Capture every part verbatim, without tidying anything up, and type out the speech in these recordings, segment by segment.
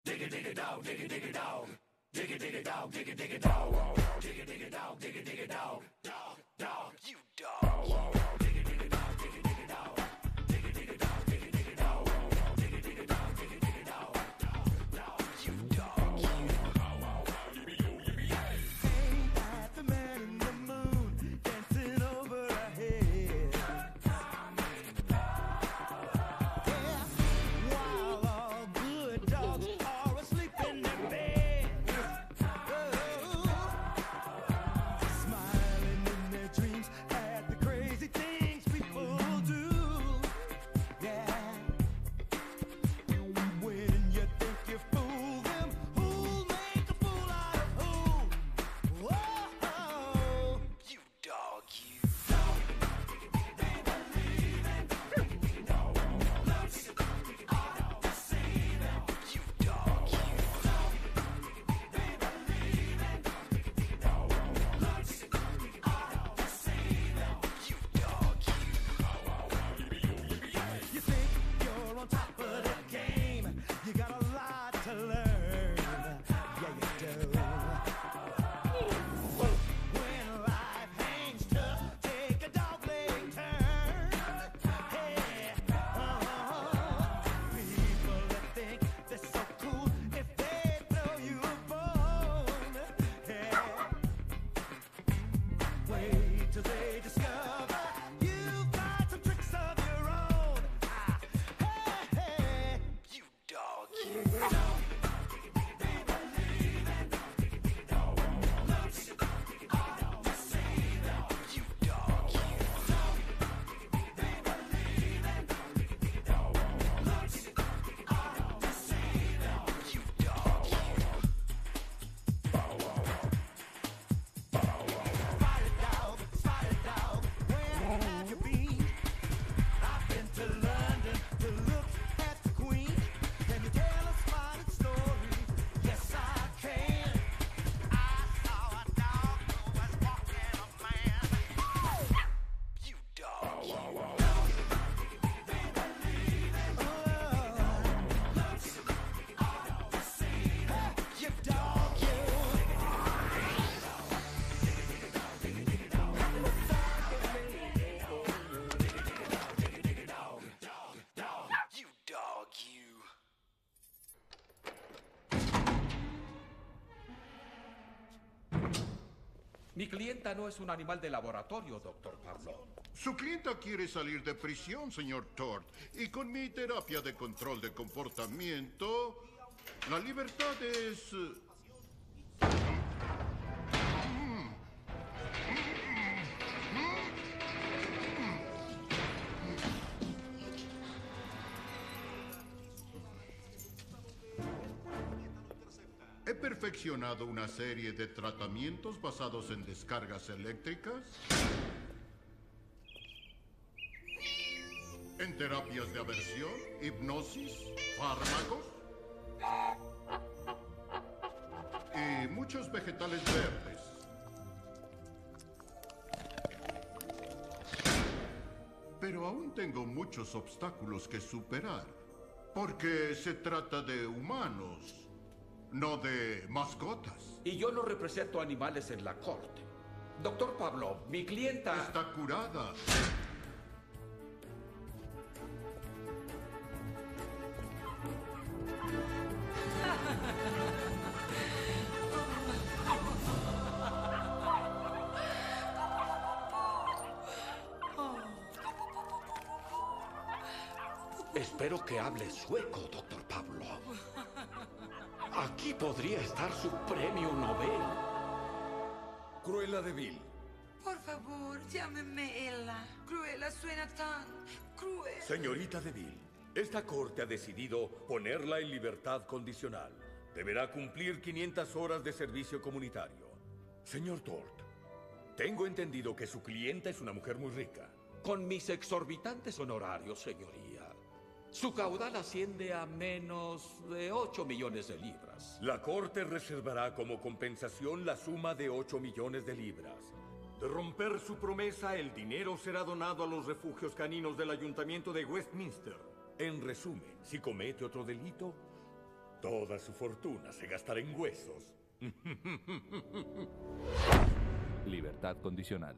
Mi clienta no es un animal de laboratorio, doctor Pavlov. Su clienta quiere salir de prisión, señor Tort. Y con mi terapia de control de comportamiento, la libertad es... He perfeccionado una serie de tratamientos basados en descargas eléctricas, en terapias de aversión, hipnosis, fármacos y muchos vegetales verdes. Pero aún tengo muchos obstáculos que superar, porque se trata de humanos. No de mascotas. Y yo no represento animales en la corte. Doctor Pavlov, mi clienta... Está curada. Espero que hable sueco, doctor Pavlov. Aquí podría estar su premio Nobel. Cruella de Vil. Por favor, llámeme Ella. Cruella suena tan cruel. Señorita de Vil, esta corte ha decidido ponerla en libertad condicional. Deberá cumplir quinientas horas de servicio comunitario. Señor Tort, tengo entendido que su clienta es una mujer muy rica. Con mis exorbitantes honorarios, señoría, su caudal asciende a menos de ocho millones de libras. La corte reservará como compensación la suma de ocho millones de libras. De romper su promesa, el dinero será donado a los refugios caninos del ayuntamiento de Westminster. En resumen, si comete otro delito, Toda su fortuna se gastará en huesos. Libertad condicional.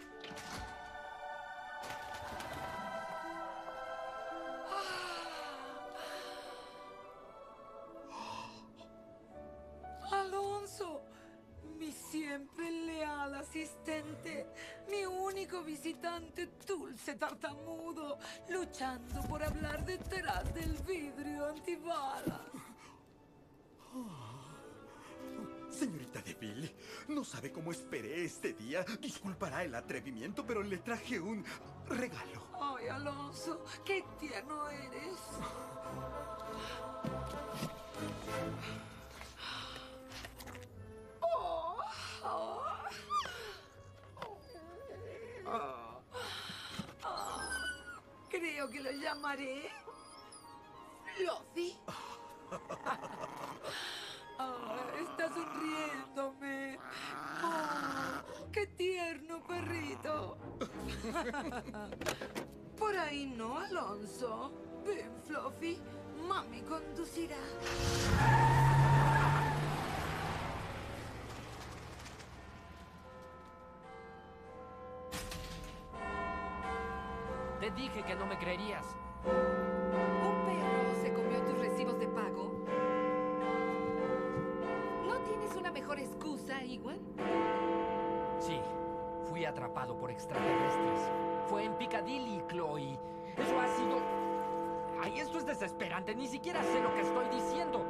Alonso, mi siempre leal asistente, mi único visitante dulce tartamudo, luchando por hablar detrás del vidrio antibalas. Señorita DeVille, no sabe cómo esperé este día. Disculpará el atrevimiento, pero le traje un regalo. Ay, Alonso, qué tierno eres. Oh, oh. Oh. Oh. Creo que lo llamaré Fluffy. Oh, está sonriéndome. Oh, qué tierno perrito. Por ahí no, Alonso. Ven, Fluffy. Mami conducirá. Te dije que no me creerías. ¿Un perro se comió tus recibos de pago? ¿No tienes una mejor excusa, Iwan? Sí, fui atrapado por extraterrestres. Fue en Piccadilly, Chloe. Eso ha sido... Ay, esto es desesperante. Ni siquiera sé lo que estoy diciendo.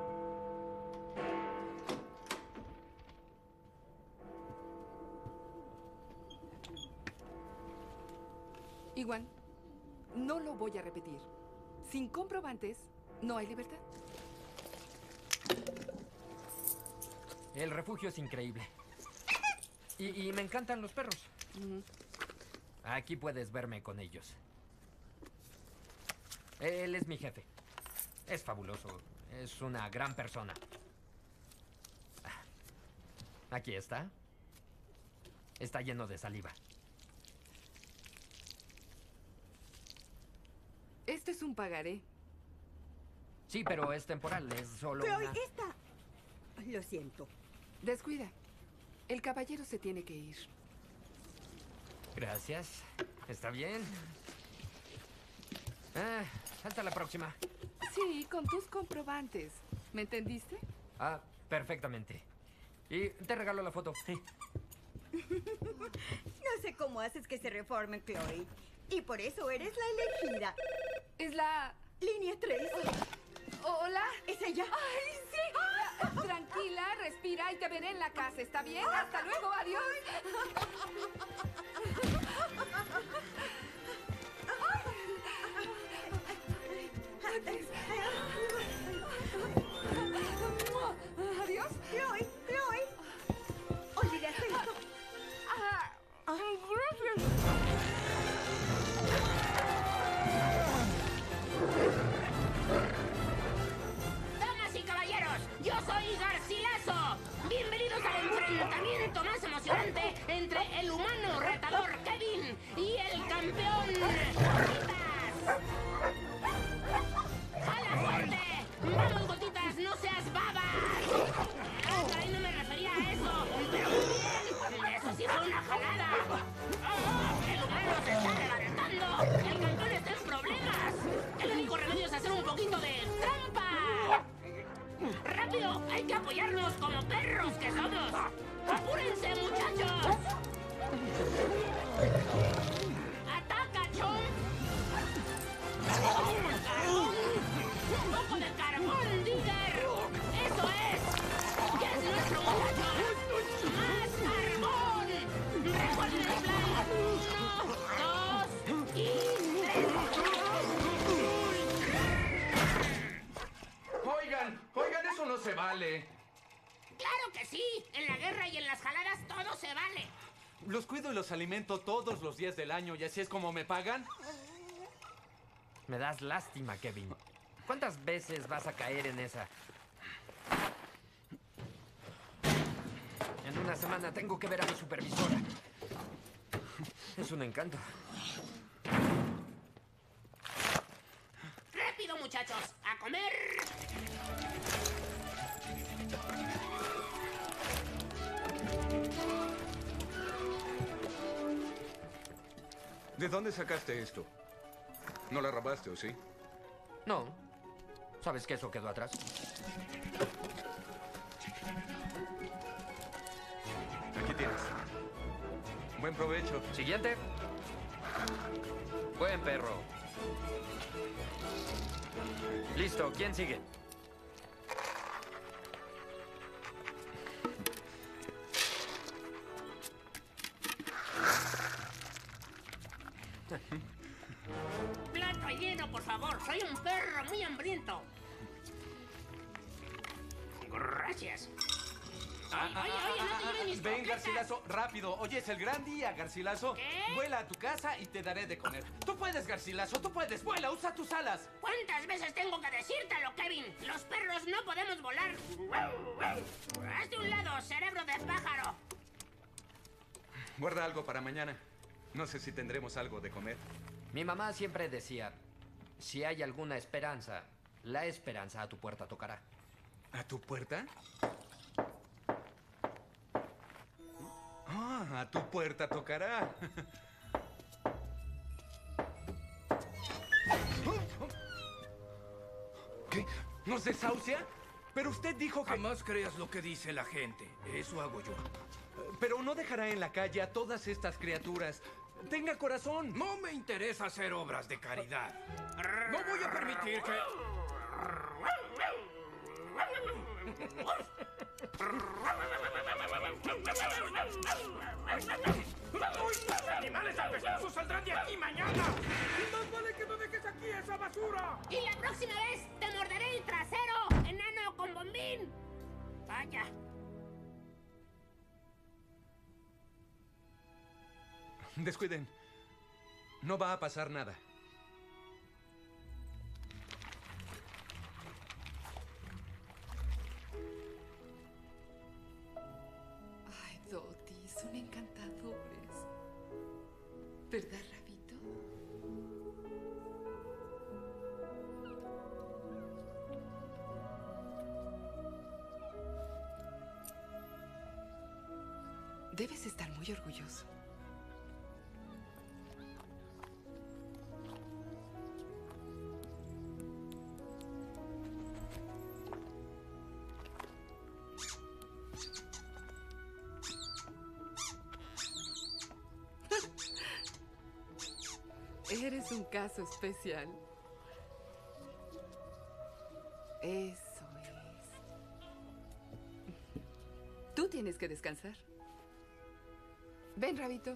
Iwan, no lo voy a repetir. Sin comprobantes, no hay libertad. El refugio es increíble. Y, y me encantan los perros. Mm. Aquí puedes verme con ellos. Él es mi jefe. Es fabuloso. Es una gran persona. Aquí está. Está lleno de saliva. Esto es un pagaré. Sí, pero es temporal. Es solo Chloe, una... esta... Lo siento. Descuida. El caballero se tiene que ir. Gracias. Está bien. Ah, hasta la próxima. Sí, con tus comprobantes. ¿Me entendiste? Ah, perfectamente. Y te regalo la foto. Sí. No sé cómo haces que se reforme, Chloe. Y por eso eres la elegida. Es la... Línea tres. ¿Hola? ¿Es ella? ¡Ay, sí! Tranquila, respira y te veré en la casa, ¿está bien? Hasta luego, adiós. Adiós. Chloe, Chloe. Olvidaste esto. Ah, gracias. Damas y caballeros, yo soy Garcilaso. Bienvenidos al enfrentamiento más emocionante entre el humano retador Kevin y el campeón Gotitas. ¡Jala fuerte! ¡Vamos, Gotitas, no seas babas! Ay, no me refería a eso, pero muy bien. Eso sí fue una jalada. ¡Oh, el humano se está levantando! ¡El campeón está en problemas! El único remedio es hacer un poquito de trampa. ¡Rápido! ¡Hay que apoyarnos como perros que somos! ¡Apúrense, muchachos! ¡Ataca, Chomp! ¡Carbón! ¡Un poco de carbón, Digger! ¡Eso es! ¡Ya es nuestro, muchachos! ¡Más carbón! ¡Recuerden el plan! ¡Uno, dos y tres! Oigan, oigan, eso no se vale. ¡Claro que sí! En la guerra y en las jaladas todo se vale. Los cuido y los alimento todos los días del año y así es como me pagan. Me das lástima, Kevin. ¿Cuántas veces vas a caer en esa? En una semana tengo que ver a mi supervisora. Es un encanto. ¡Rápido, muchachos! ¡A comer! ¿De dónde sacaste esto? ¿No la robaste o sí? No. ¿Sabes que eso quedó atrás? Aquí tienes. Buen provecho. Siguiente. Buen perro. Listo, ¿quién sigue? Plato lleno, por favor. Soy un perro muy hambriento. Gracias. Ah, Oye, oye, oye, no te lleves mis Ven, croquetas. Garcilaso, rápido. Hoy es el gran día, Garcilaso. ¿Qué? Vuela a tu casa y te daré de comer. Tú puedes, Garcilaso, tú puedes. Vuela, usa tus alas. ¿Cuántas veces tengo que decírtelo, Kevin? Los perros no podemos volar. Hazte un lado, cerebro de pájaro. Guarda algo para mañana. No sé si tendremos algo de comer. Mi mamá siempre decía, si hay alguna esperanza, la esperanza a tu puerta tocará. ¿A tu puerta? Ah, a tu puerta tocará. ¿Qué? ¿Nos desahucia? Pero usted dijo que... Jamás creas lo que dice la gente. Eso hago yo. Pero no dejará en la calle a todas estas criaturas. Tenga corazón. No me interesa hacer obras de caridad. No voy a permitir que... ¡Animales apestosos saldrán de aquí mañana! ¡Y más vale que no dejes aquí esa basura! Y la próxima vez te morderé el trasero, enano con bombín. Vaya. Descuiden. No va a pasar nada. Ay, Dottie, son encantadores. ¿Verdad, Rabito? Debes estar muy orgulloso. Eres un caso especial. Eso es. Tú tienes que descansar. Ven, Rabito.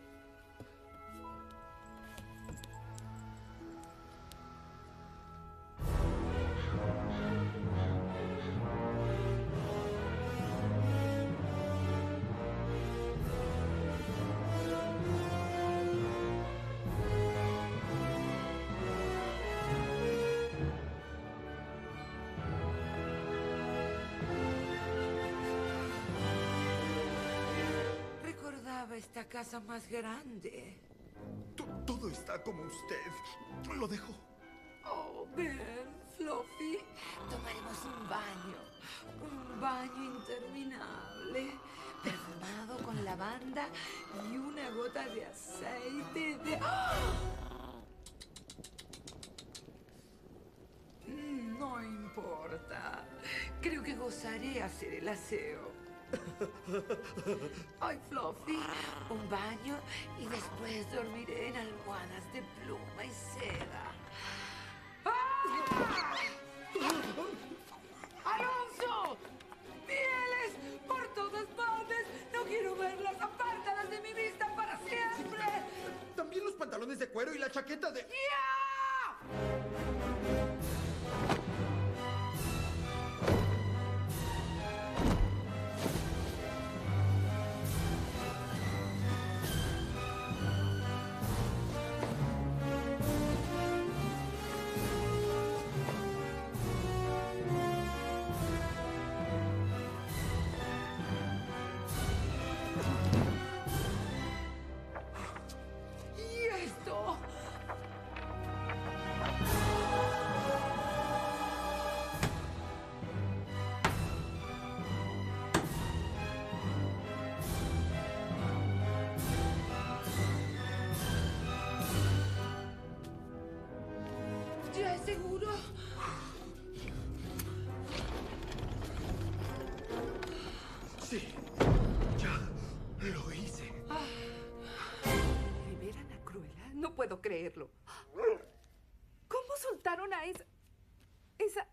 Recordaba esta casa más grande. T- Todo está como usted lo dejó. Oh, ven, Fluffy. Tomaremos un baño. Un baño interminable. Perfumado con lavanda y una gota de aceite de... ¡Ah! Mm, No importa. Creo que gozaré hacer el aseo. Ay, Fluffy, un baño y después dormiré en almohadas de pluma y seda. ¡Ah! ¡Alonso! ¡Pieles por todas partes! ¡No quiero verlas! ¡Apártalas de mi vista para siempre! También los pantalones de cuero y la chaqueta de... ¡Ya! ¿Y esto? creerlo. ¿Cómo soltaron a esa... esa...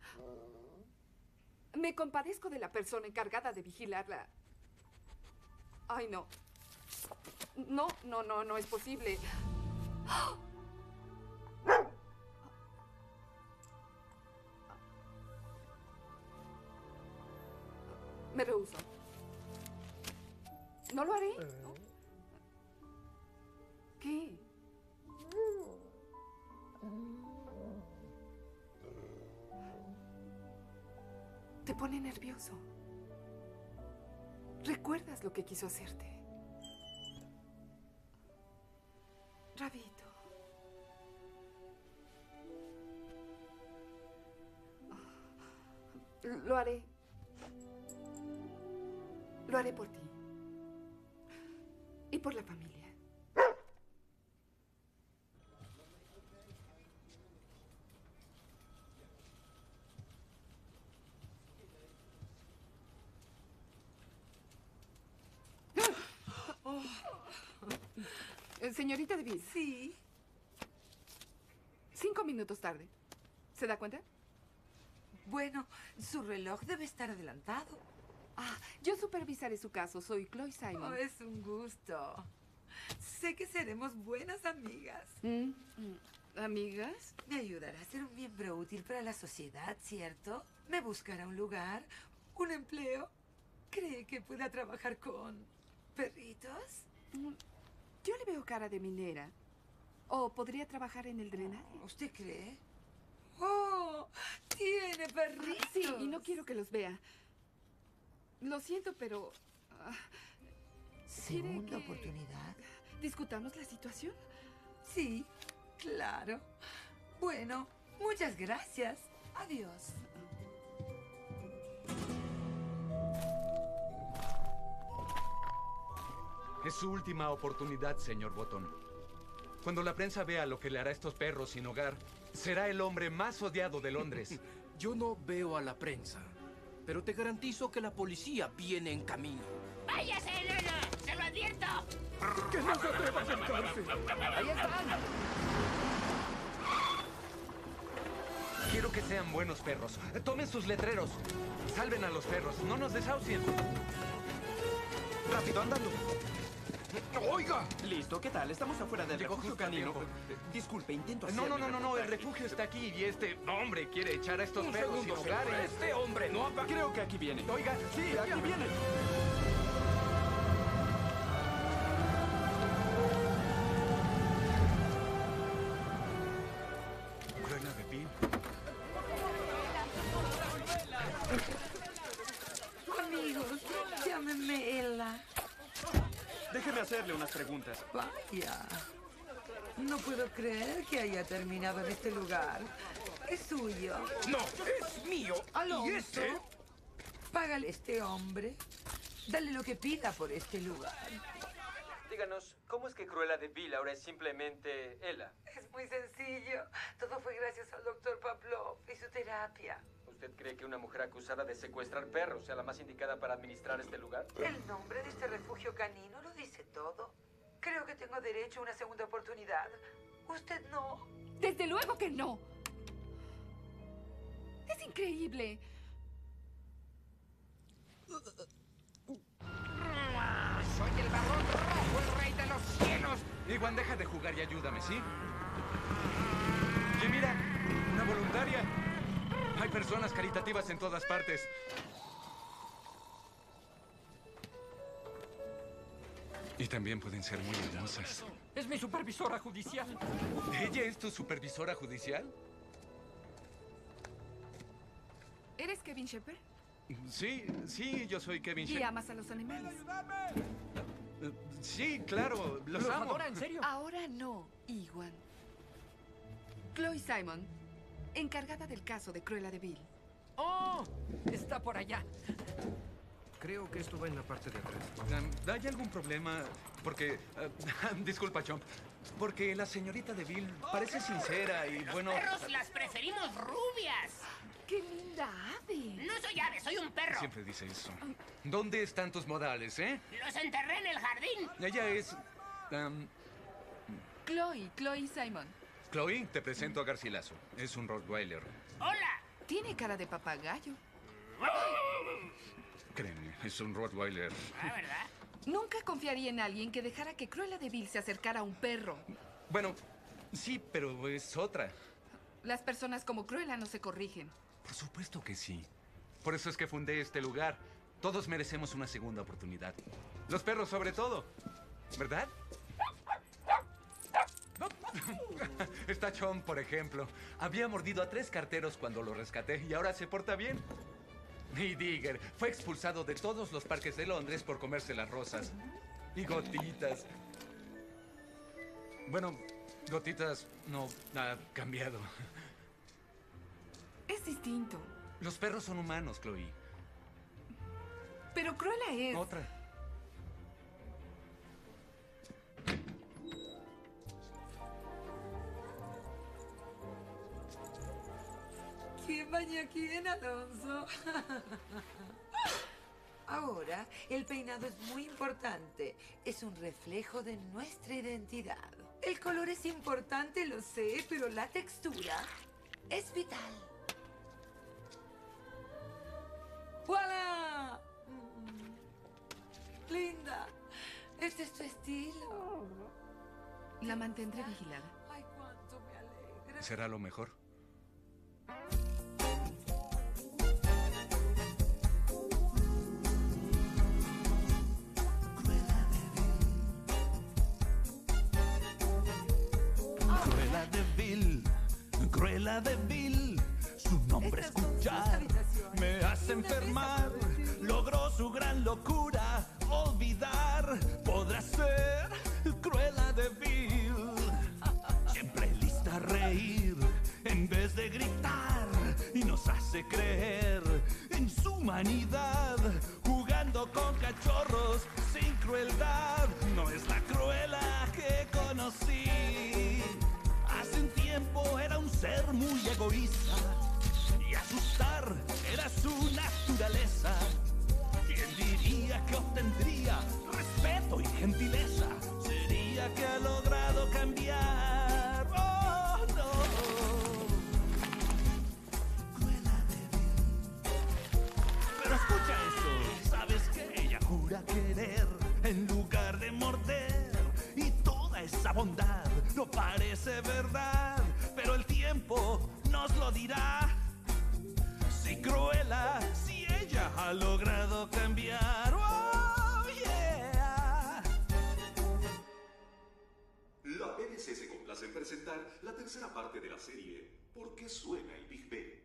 Me compadezco de la persona encargada de vigilarla. Ay, no. No, no, no, no es posible. Me rehúso. No lo haré. ¿No? ¿Qué? Te pone nervioso. ¿Recuerdas lo que quiso hacerte? Rabito. Lo haré. Lo haré por ti. Y por la familia. Señorita DeVille. Sí. Cinco minutos tarde. ¿Se da cuenta? Bueno, su reloj debe estar adelantado. Ah, yo supervisaré su caso. Soy Chloe Simon. Oh, es un gusto. Sé que seremos buenas amigas. ¿Mm? ¿Amigas? Me ayudará a ser un miembro útil para la sociedad, ¿cierto? Me buscará un lugar, un empleo. ¿Cree que pueda trabajar con perritos? Yo le veo cara de minera. ¿O podría trabajar en el drenaje? ¿Usted cree? ¡Oh! ¡Tiene perritos! Sí, y no quiero que los vea. Lo siento, pero... Uh, ¿Segunda que oportunidad? ¿Discutamos la situación? Sí, claro. Bueno, muchas gracias. Adiós. Es su última oportunidad, señor Botón. Cuando la prensa vea lo que le hará a estos perros sin hogar, será el hombre más odiado de Londres. Yo no veo a la prensa, pero te garantizo que la policía viene en camino. ¡Váyase, enano! ¡Se lo advierto! ¡Que no se atreva a acercarse! ¡Ahí están! Quiero que sean buenos perros. Tomen sus letreros. Salven a los perros. No nos desahucien. Rápido, andando. ¡Oiga! Listo, ¿qué tal? Estamos afuera del Llegó refugio justo a canino. tiempo. Disculpe, intento hacer No, no, mi no, no, no. El reportaje. refugio está aquí y este hombre quiere echar a estos Un perros segundo, sin hogar. señor. Este hombre no ha... Creo que aquí viene. Oiga, Sí, aquí viene. Cruella de Vil. Amigos, llámenme Ella. Déjeme hacerle unas preguntas. Vaya. No puedo creer que haya terminado en este lugar. Es suyo. No, es mío. Alonso, ¿Y este? págale a este hombre. Dale lo que pida por este lugar. Díganos, ¿cómo es que Cruella de Vil ahora es simplemente Ella? Es muy sencillo. Todo fue gracias al doctor Pavlov y su terapia. ¿Usted cree que una mujer acusada de secuestrar perros sea la más indicada para administrar este lugar? El nombre de este refugio canino lo dice todo. Creo que tengo derecho a una segunda oportunidad. ¿Usted no? Desde luego que no. Es increíble. Soy el barón rojo, el rey de los cielos. Iguan, deja de jugar y ayúdame, ¿sí? Y mira, una voluntaria. Hay personas caritativas en todas partes. Y también pueden ser muy hermosas. Es mi supervisora judicial. ¿Ella es tu supervisora judicial? ¿Eres Kevin Shepard? Sí, sí, yo soy Kevin ¿Y Shepard. amas a los animales? Sí, claro, los amo. adora, en serio? Ahora no, Iwan. Chloe Simon, encargada del caso de Cruella de Vil. ¡Oh! Está por allá. Creo que esto va en la parte de atrás. Um, ¿Hay algún problema? Porque... uh, disculpa, Chomp. Porque la señorita de Vil parece sincera y bueno... Los perros las preferimos rubias. ¡Qué linda ave! No soy ave, soy un perro. Siempre dice eso. ¿Dónde están tus modales, eh? Los enterré en el jardín. Ella es... um, Chloe, Chloe Simon. Chloe, te presento a Garcilaso. Es un Rottweiler. ¡Hola! Tiene cara de papagayo. Créeme, es un Rottweiler. ¿Ah, verdad? Nunca confiaría en alguien que dejara que Cruella de Vil se acercara a un perro. Bueno, sí, pero es otra. Las personas como Cruella no se corrigen. Por supuesto que sí. Por eso es que fundé este lugar. Todos merecemos una segunda oportunidad. Los perros sobre todo. ¿Verdad? Está Chon, por ejemplo. Había mordido a tres carteros cuando lo rescaté y ahora se porta bien. Y Digger fue expulsado de todos los parques de Londres por comerse las rosas. Y Gotitas. Bueno, Gotitas no ha cambiado. Es distinto. Los perros son humanos, Chloe. Pero Cruella es... Otra. ¿Quién baña a quién, Alonso? Ahora, el peinado es muy importante. Es un reflejo de nuestra identidad. El color es importante, lo sé, pero la textura es vital. ¡Voilà! Mm. Linda, este es tu estilo. La mantendré vigilada. Ay, cuánto me alegra. ¿Será lo mejor? Cruella de Vil, Cruella de Vil, su nombre escuchar me hace enfermar. Logró su gran locura, olvidar, podrá ser Cruella de Vil. Siempre lista a reír en vez de gritar y nos hace creer en su humanidad. Jugando con cachorros sin crueldad, no es la Cruella que conocí. Hace un tiempo era un ser muy egoísta y asustar era su naturaleza. ¿Quién diría que obtendría respeto y gentileza? Sería que ha logrado cambiar. Oh, no. Cruella de Vil. Pero escucha eso. ¿Sabes que ella jura querer en lugar de morder? Y toda esa bondad no parece verdad, pero el tiempo nos lo dirá. Si Cruella, si ella ha logrado cambiar. Oh, yeah. La B B C se complace en presentar la tercera parte de la serie ¿Por qué suena el Big Ben?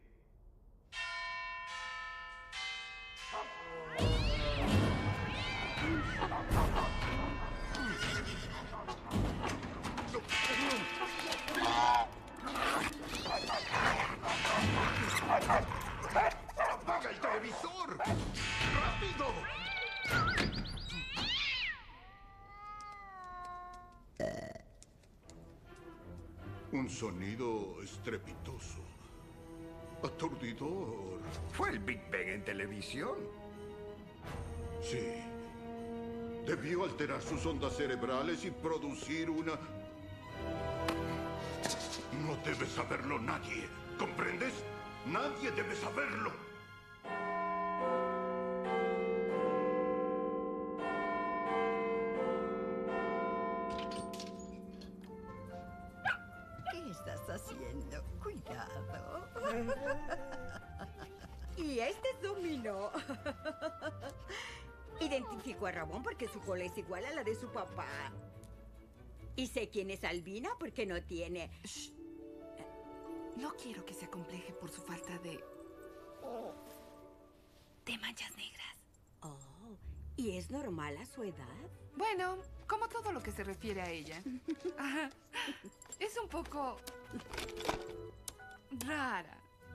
¡Apaga el televisor! ¡Rápido! Un sonido estrepitoso. Aturdidor. ¿Fue el Big Ben en televisión? Sí. Debió alterar sus ondas cerebrales y producir una... No debe saberlo nadie. ¿Comprendes? Nadie debe saberlo. ¿Qué estás haciendo? Cuidado. Y este es Dominó. Identifico a Ramón porque su cola es igual a la de su papá. Y sé quién es Albina porque no tiene... Shh. No quiero que se acompleje por su falta de... de manchas negras. Oh, ¿y es normal a su edad? Bueno, como todo lo que se refiere a ella. Ajá. Es un poco... rara.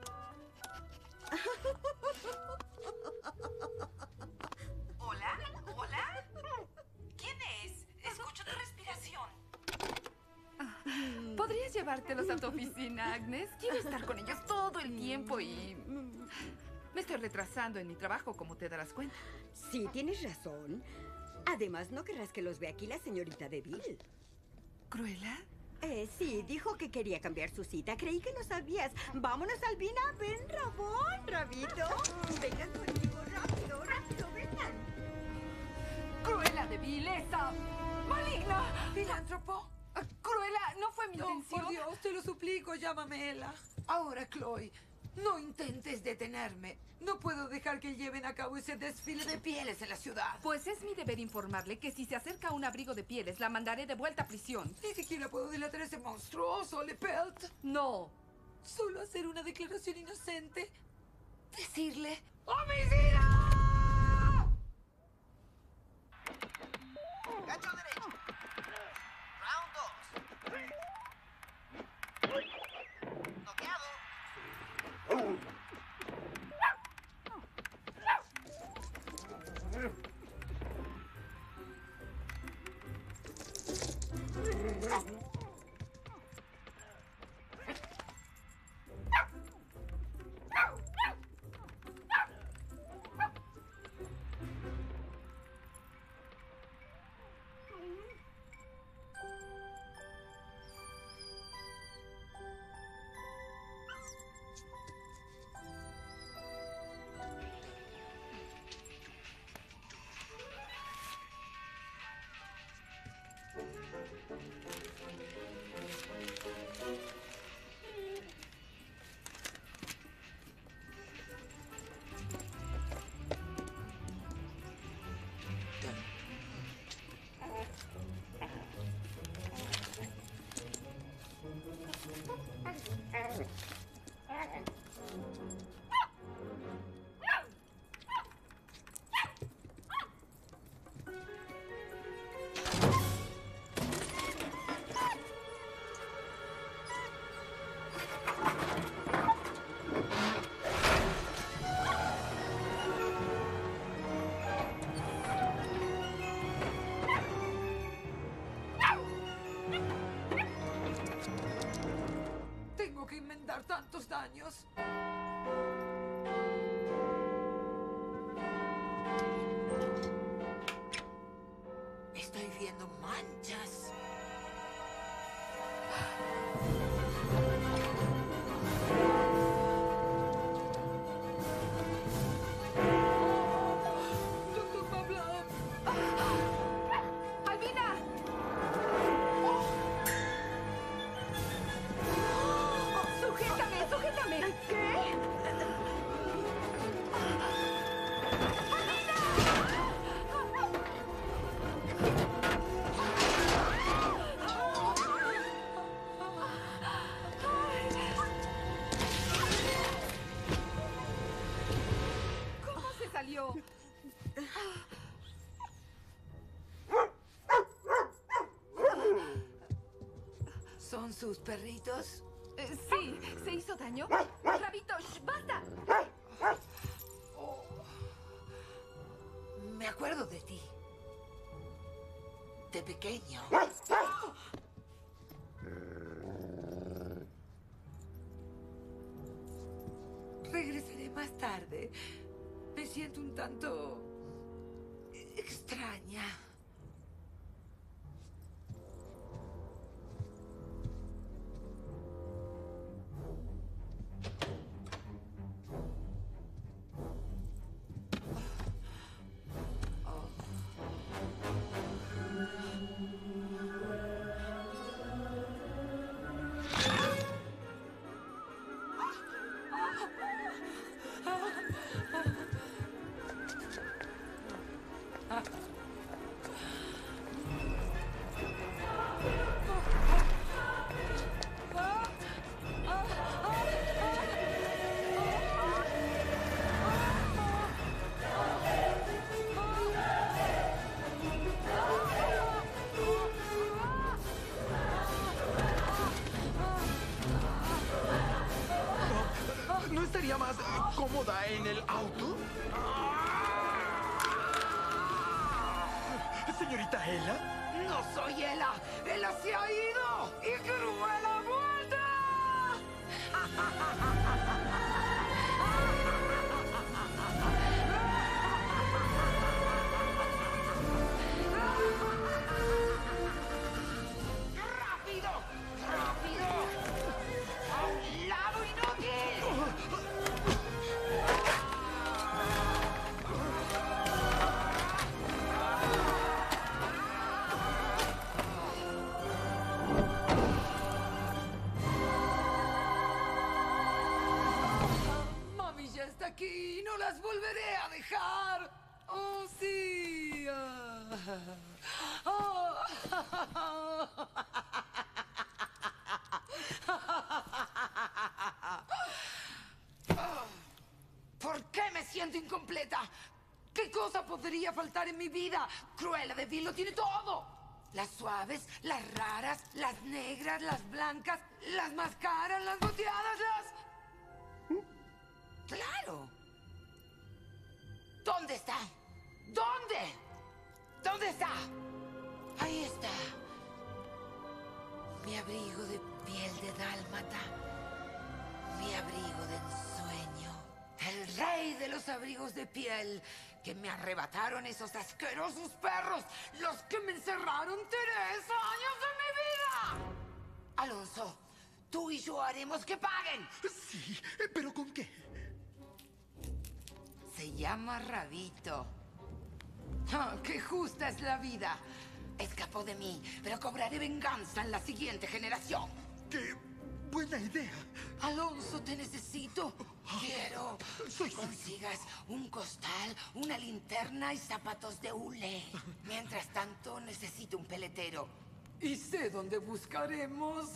¿Hola? ¿Hola? ¿Quién es? Escucho tu respiración. ¿Podrías llevártelos a tu oficina, Agnes? Quiero estar con ellos todo el tiempo y... me estoy retrasando en mi trabajo, como te darás cuenta. Sí, tienes razón. Además, no querrás que los vea aquí la señorita de Vil. ¿Cruella? Eh, sí, dijo que quería cambiar su cita. Creí que lo sabías. Vámonos, Albina. Ven, Rabón, Rabito. Vengan conmigo, rápido, rápido, vengan. Cruella de vileza. ¡Maligna! ¿Filántropo? Cruella, no fue mi No, intención. por Dios, te lo suplico, llámame Ela. Ahora, Chloe, no intentes detenerme. No puedo dejar que lleven a cabo ese desfile de pieles en la ciudad. Pues es mi deber informarle que si se acerca a un abrigo de pieles, la mandaré de vuelta a prisión. Ni siquiera puedo delatar a ese monstruoso Lepelt. No. Solo hacer una declaración inocente. Decirle ¡homicidio! Gancho derecho. Round dos. Noqueado. Tengo que enmendar tantos daños. Estoy viendo manchas. Doctor Pablo. ¡Albina! ¡Sujétame, sujétame! ¿Qué? ¿Cómo se salió? ¿Son sus perritos? Eh, sí, ¿se hizo daño? Rabito, sh, basta. Me acuerdo de ti. De pequeño. Regresaré más tarde. Me siento un tanto extraña. ¿No estaría más cómoda en el auto? ¿Señorita Ela? ¡No soy Ela! ¡Ela se ha ido! ¡Y Cruella ha vuelto! ¡Rápido! hasta aquí. No las volveré a dejar. Oh, sí. Ah. Oh. ¿Por qué me siento incompleta? ¿Qué cosa podría faltar en mi vida? Cruella de Vil lo tiene todo. Las suaves, las raras, las negras, las blancas, las más caras, las boteadas, las... ¡Claro! ¿Dónde está? ¿Dónde? ¿Dónde está? Ahí está. Mi abrigo de piel de dálmata. Mi abrigo de ensueño. El rey de los abrigos de piel que me arrebataron esos asquerosos perros, los que me encerraron tres años de mi vida. Alonso, tú y yo haremos que paguen. Sí, ¿pero con qué? Se llama Rabito. Oh, ¡qué justa es la vida! Escapó de mí, pero cobraré venganza en la siguiente generación. ¡Qué buena idea! Alonso, te necesito. Quiero que consigas un costal, una linterna y zapatos de hule. Mientras tanto, necesito un peletero. Y sé dónde buscaremos.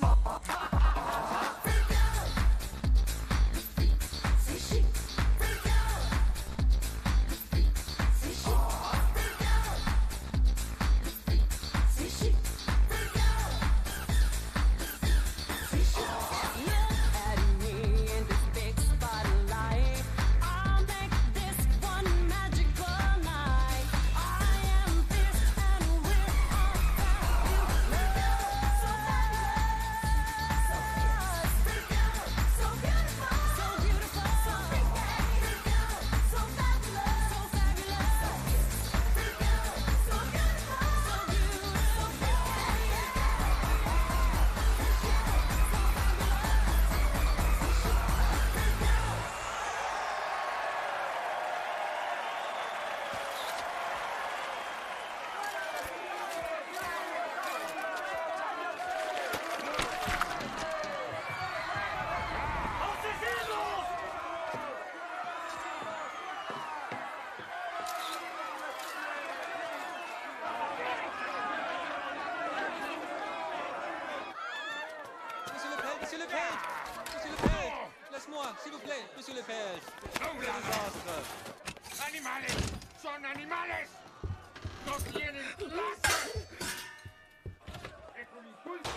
Monsieur Lepage! Monsieur Lepage! Laisse-moi, s'il vous plaît, Monsieur Lepage! ¡Un desastre! ¡Animales! ¡Son animales! ¡No tienen clase! ¡Es un insulto!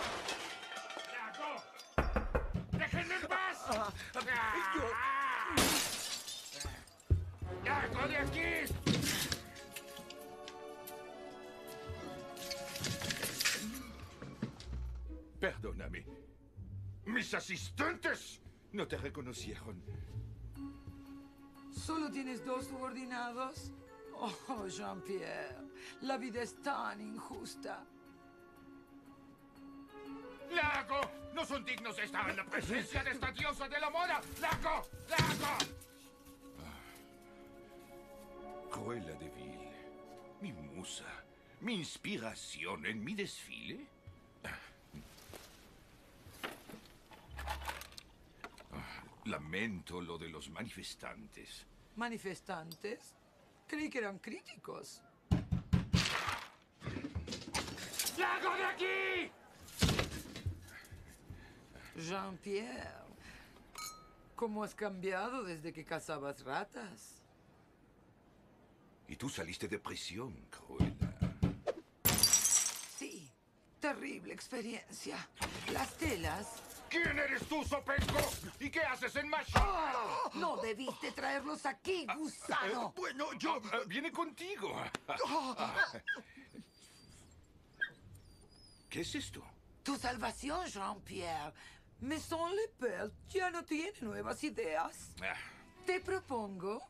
¡Lago! ¡Déjenme en paz! Ah, yo... ¡Lago de aquí! Perdóname. ¡Mis asistentes! No te reconocieron. ¿Solo tienes dos subordinados? Oh, Jean-Pierre, la vida es tan injusta. ¡Lago! ¡No son dignos de estar en la presencia de esta diosa de la moda! ¡Lago! ¡Lago! Cruella de Vil, mi musa, mi inspiración en mi desfile. Lamento lo de los manifestantes. ¿Manifestantes? Creí que eran críticos. ¡Lago de aquí! Jean-Pierre, ¿cómo has cambiado desde que cazabas ratas? Y tú saliste de prisión, Cruella. Sí, terrible experiencia. Las telas... ¿Quién eres tú, Sopenco? ¿Y qué haces en Mashi? Oh, no debiste traerlos aquí, gusano. Ah, bueno, yo... Ah, viene contigo. ¿Qué es esto? Tu salvación, Jean-Pierre. Maison Le Pelt ya no tiene nuevas ideas. Ah. Te propongo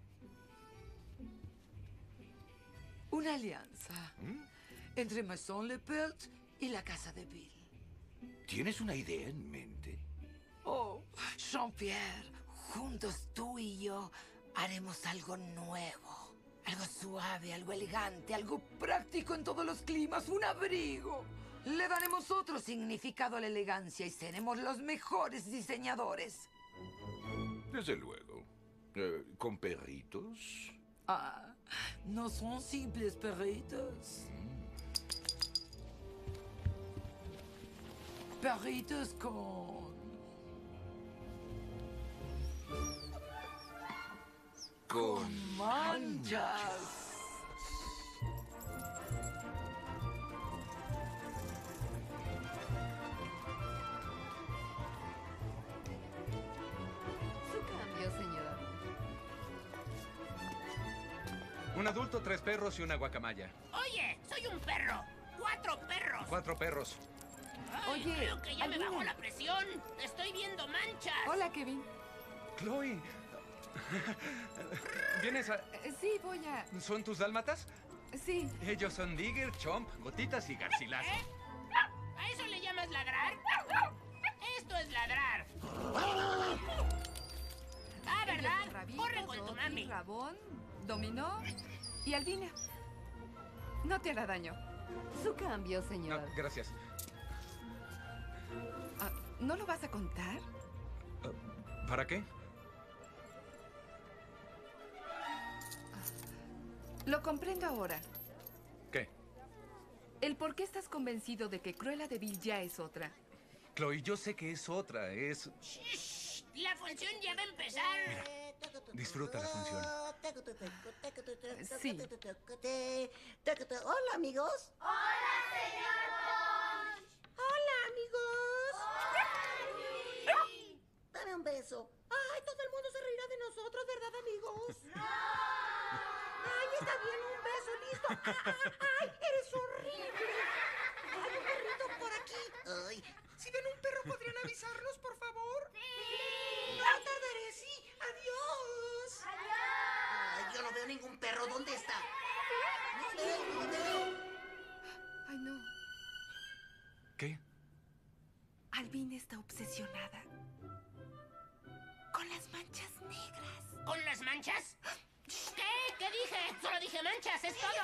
una alianza ¿Mm? entre Maison Le Pelt y la Casa de Vil. ¿Tienes una idea en mente? Oh, Jean-Pierre, juntos tú y yo haremos algo nuevo. Algo suave, algo elegante, algo práctico en todos los climas, un abrigo. Le daremos otro significado a la elegancia y seremos los mejores diseñadores. Desde luego. Eh, ¿Con perritos? Ah, no son simples perritos. Perritos con... Con manchas. Su cambio, señor. Un adulto, tres perros y una guacamaya. Oye, soy un perro. Cuatro perros. Cuatro perros. Ay, Oye, creo que ya me Alina. bajó la presión. Estoy viendo manchas. Hola, Kevin. Chloe. ¿Vienes a...? Eh, Sí, voy a... ¿Son tus dálmatas? Sí. Ellos son Digger, Chomp, Gotitas y Garcilaso. ¿Eh? ¿A eso le llamas ladrar? Esto es ladrar. Ah, Ellos ¿verdad? son Rabito, Corre con tu Dottie, mami. Rabón, Dominó y Albina. No te hará daño. Su cambio, señor. No, gracias. Ah, ¿no lo vas a contar? ¿Para qué? Lo comprendo ahora. ¿Qué? El por qué estás convencido de que Cruella de Vil ya es otra. Chloe, yo sé que es otra, es... Shh, la función ya va a empezar. Disfruta la función. Sí. Hola, amigos. Hola, señor Bond. Hola, amigos. Dame un beso. Ay, todo el mundo se reirá de nosotros, ¿verdad, amigos? Ay, está bien, un beso, listo. Ah, ah, ay, eres horrible. Hay un perrito por aquí. Ay, si ven un perro, ¿podrían avisarnos, por favor? Sí. No tardaré, sí. Adiós. Adiós. Ay, yo no veo ningún perro. ¿Dónde está? No veo, no veo. Ay, no. ¿Qué? Albina está obsesionada con las manchas negras. ¿Con las manchas? ¿Qué? ¿Qué dije? Solo dije manchas, es todo.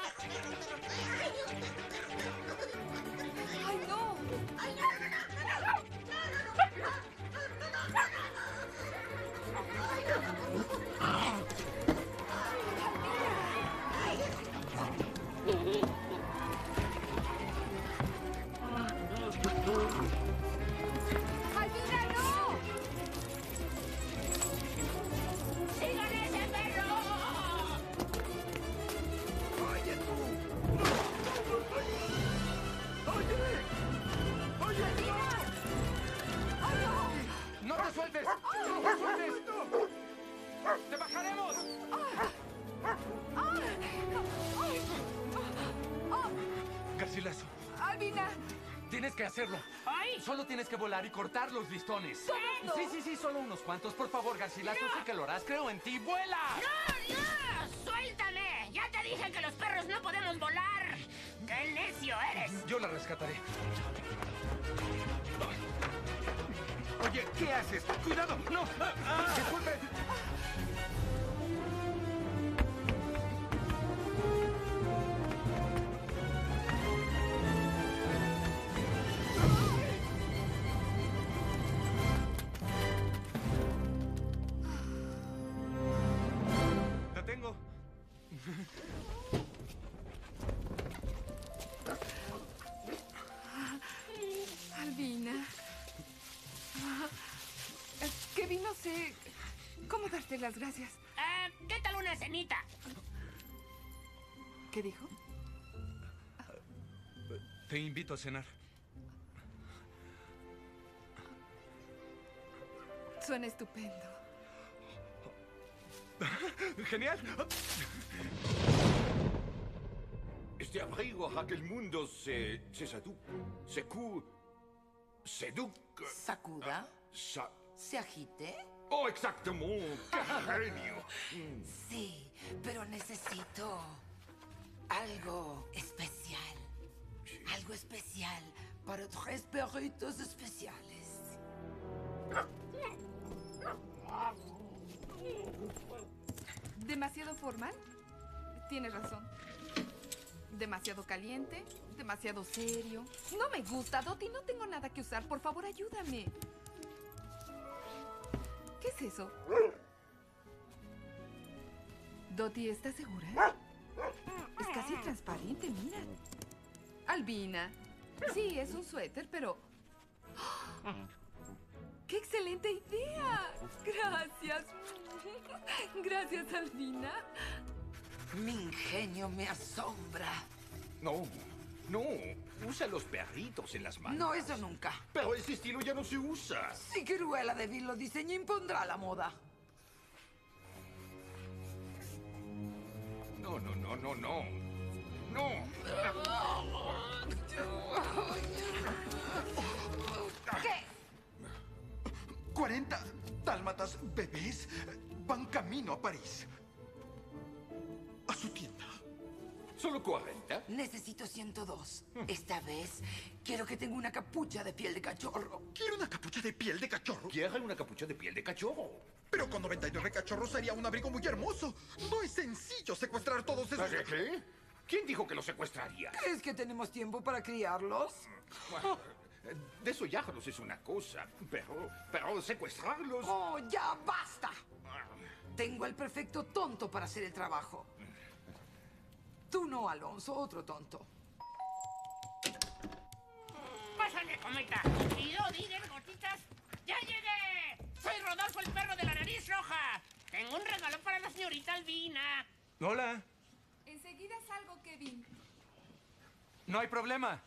¡Ay, no! ¡Ay, no, no, no! ¡No, no, no! ¡Albina, no! ¡Sigan ese perro! ¡Oye, tú! ¡Oye! ¡Oye, ¡Ay, no! ¡No te sueltes! ¡No te sueltes! ¡Te bajaremos! Garcilaso, ¡Albina! tienes que hacerlo. ¡Ay! Solo tienes que volar y cortar los listones. ¿Cuándo? Sí, sí, sí, solo unos cuantos. Por favor, Garcilaso, sé que lo harás. Creo en ti. ¡Vuela! ¡No, no! ¡Suéltame! Ya te dije que los perros no podemos volar. ¡Qué necio eres! Yo la rescataré. Oye, ¿qué haces? ¡Cuidado! ¡No! Ah, ¡Disculpe! ¡La tengo! Albina. Ah, eh, Kevin, no sé cómo darte las gracias. Ah, ¿qué tal una cenita? ¿Qué dijo? Te invito a cenar. Suena estupendo. ¡Genial! Este abrigo hará que el mundo se... se sedu... secu... seduc... ¿Sacuda? Sa... ¿Se agite? Oh, exactamente. ¡Qué genio! Sí, pero necesito algo especial. Algo especial para tres perritos especiales. ¿Demasiado formal? Tienes razón. Demasiado caliente, demasiado serio. No me gusta, Dottie, no tengo nada que usar. Por favor, ayúdame. ¿Qué es eso? Dottie, ¿estás segura? Es casi transparente, mira. Albina. Sí, es un suéter, pero... ¡Oh! ¡Qué excelente idea! Gracias. Gracias, Albina. Mi ingenio me asombra. No, no. Usa los perritos en las manos. No, eso nunca. Pero ese estilo ya no se usa. Si Cruella de Vil lo diseñó, impondrá la moda. No, no, no, no, no. No. ¿Qué? cuarenta dálmatas bebés van camino a París. A su tienda. ¿Solo cuarenta? Necesito ciento dos. Esta vez quiero que tenga una capucha de piel de cachorro. ¿Quiere una capucha de piel de cachorro? ¿Quiere una capucha de piel de cachorro? Pero con noventa y nueve cachorros sería un abrigo muy hermoso. No es sencillo secuestrar todos esos... ¿Qué? ¿Qué? ¿Quién dijo que los secuestraría? ¿Crees que tenemos tiempo para criarlos? Bueno, desollarlos es una cosa, pero... pero secuestrarlos... ¡Oh, ya basta! Tengo al prefecto tonto para hacer el trabajo. Tú no, Alonso, otro tonto. ¡Pásale, cometa! ¿Y yo, Digger, gotitas? ¡Ya llegué! ¡Soy Rodolfo, el perro de la nariz roja! Tengo un regalo para la señorita Albina. Hola. Enseguida salgo, Kevin. No hay problema.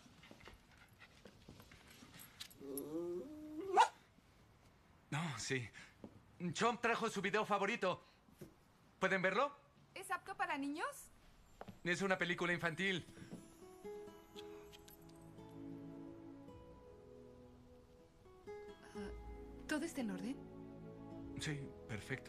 No, sí. Chomp trajo su video favorito. ¿Pueden verlo? ¿Es apto para niños? Es una película infantil. Uh, ¿Todo está en orden? Sí, perfecto.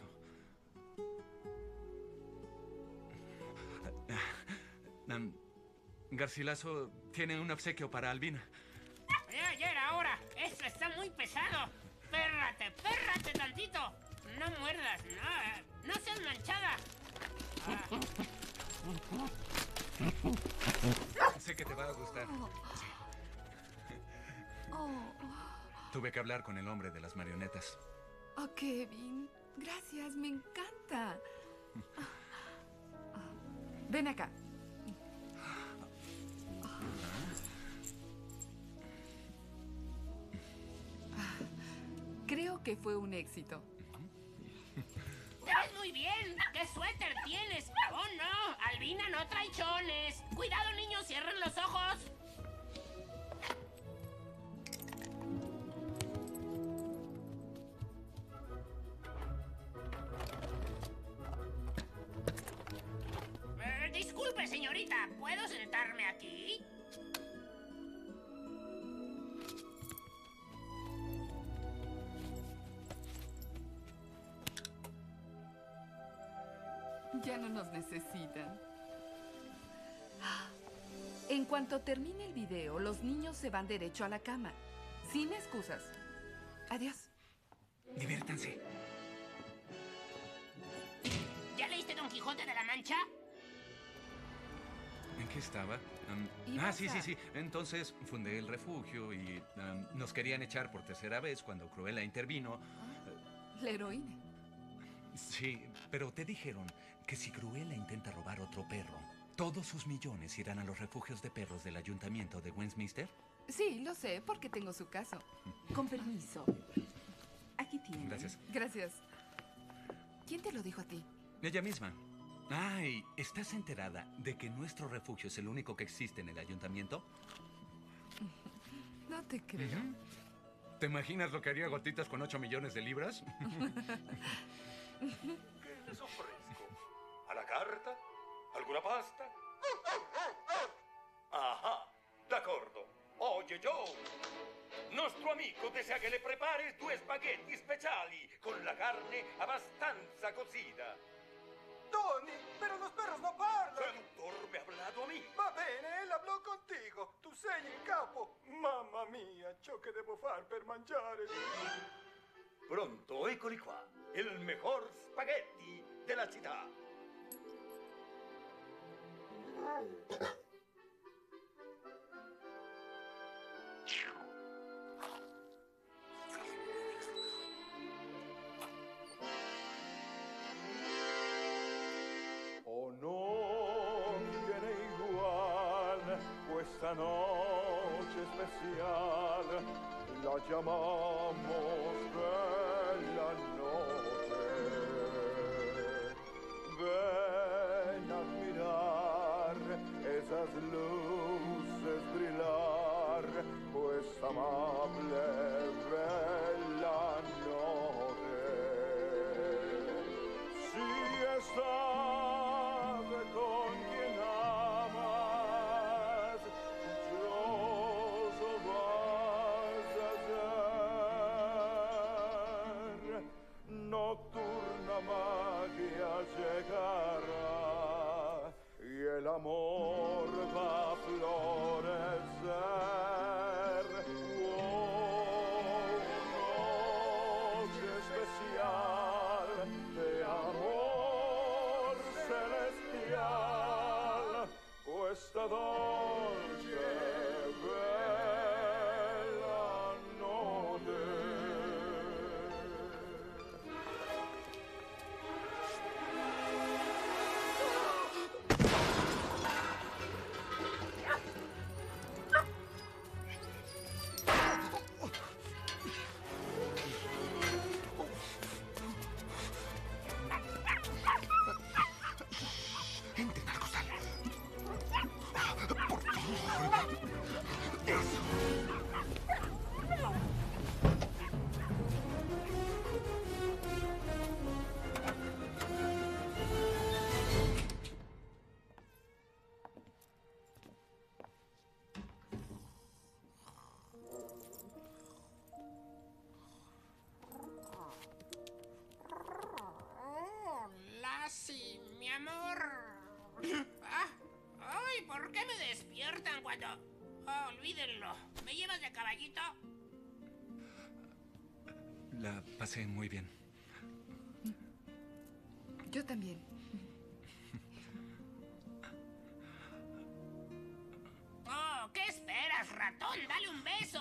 Um, Garcilaso tiene un obsequio para Albina. Ya, ya era hora. Esto está muy pesado. Pérrate, pérrate tantito. No muerdas, no. No seas manchada. Ah. Sé que te va a gustar. Sí. Oh. Tuve que hablar con el hombre de las marionetas. Oh, Kevin. Gracias, me encanta. Ven acá. Creo que fue un éxito. ¡Te ves muy bien! ¿Qué suéter tienes? ¡Oh, no! Albina no trae chones. ¡Cuidado, niños! ¡Cierren los ojos! Eh, disculpe, señorita. ¿Puedo sentarme aquí? Ya no nos necesitan. En cuanto termine el video, los niños se van derecho a la cama. Sin excusas. Adiós. Diviértanse. ¿Ya leíste Don Quijote de la Mancha? ¿En qué estaba? Um, Ibas ah, sí, a- sí, sí. Entonces fundé el refugio y um, nos querían echar por tercera vez cuando Cruella intervino. La heroína. Sí, pero te dijeron que si Cruella intenta robar otro perro, todos sus millones irán a los refugios de perros del ayuntamiento de Westminster. Sí, lo sé, porque tengo su caso. Con permiso. Aquí tiene. Gracias. Gracias. ¿Quién te lo dijo a ti? Ella misma. Ay, ¿estás enterada de que nuestro refugio es el único que existe en el ayuntamiento? No te creo. ¿Te imaginas lo que haría Gotitas con ocho millones de libras? ¿Qué les ofrezco? ¿A la carta? ¿Alguna pasta? Ajá, d'accordo. Oye, Joe, nostro amico desea che le prepares due spaghetti speciali con la carne abbastanza cocida. Tony, pero los perros no parlan. Seductor, me ha hablado a mí. Va bene, él hablò contigo. Tu sei il capo. Mamma mia, ciò che devo far per mangiare. Pronto, eccoli qua. Il mejor spaghetti della città. esta noche especial la llamamos bella noche. Ven a admirar esas luces brillar, pues amable bella noche. Si estás con quien amas, dichoso vas a ser. Nocturna magia llegará y el amor va a florecer. Oh, noche especial de amor celestial, cuesta dolce bella noche. Intenta acostarlo. Por favor. Eso. Lassie, mi amor. Ah, ay, ¿por qué me despiertan cuando...? Oh, olvídenlo. ¿Me llevas de caballito? La pasé muy bien. Yo también. Oh, ¿qué esperas, ratón? ¡Dale un beso!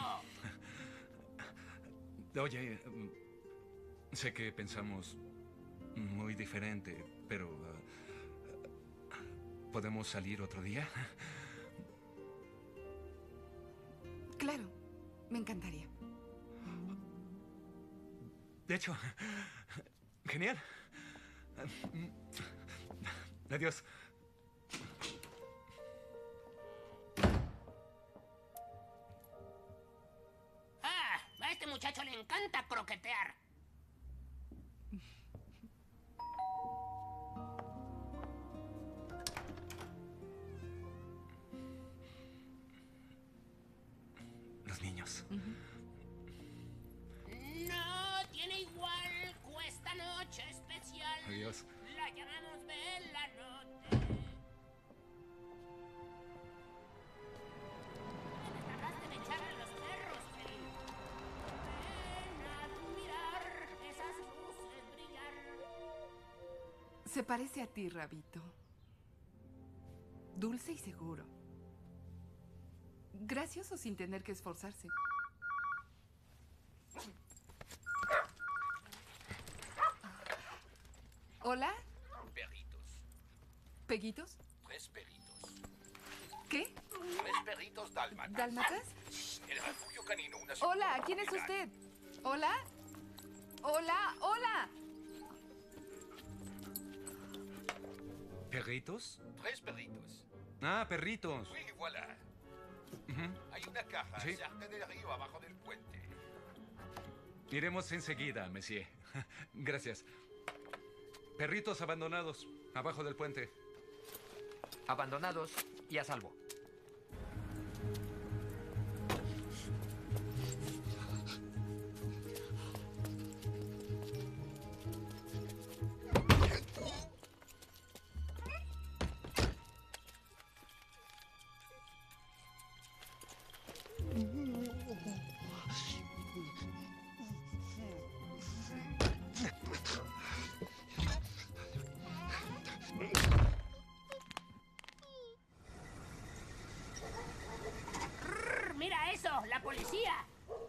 Oye, mm, sé que pensamos muy diferente, pero... uh, ¿podemos salir otro día? Claro, me encantaría. De hecho, genial. Adiós. Ah, a este muchacho le encanta croquetear. Los niños. No tiene igual cuesta noche especial. Adiós. La llamamos bella noche. Me tardaste en echar a los perros, Phil. Ven a admirar esas luces brillar. Se parece a ti, Rabito. Dulce y seguro. Gracioso sin tener que esforzarse. ¿Hola? Perritos. ¿Peguitos? Tres perritos. ¿Qué? Tres perritos dálmatas. ¿Dálmatas? El refugio canino, una Hola, ¿quién es usted? ¿Hola? ¿Hola? ¿Hola? ¿Perritos? Tres perritos. Ah, perritos. Oui, voilà. Ujú. Hay una caja Sí. cerca del río abajo del puente. Iremos enseguida, monsieur. Gracias. Perritos abandonados, abajo del puente. Abandonados y a salvo. ¡Mira eso! ¡La policía!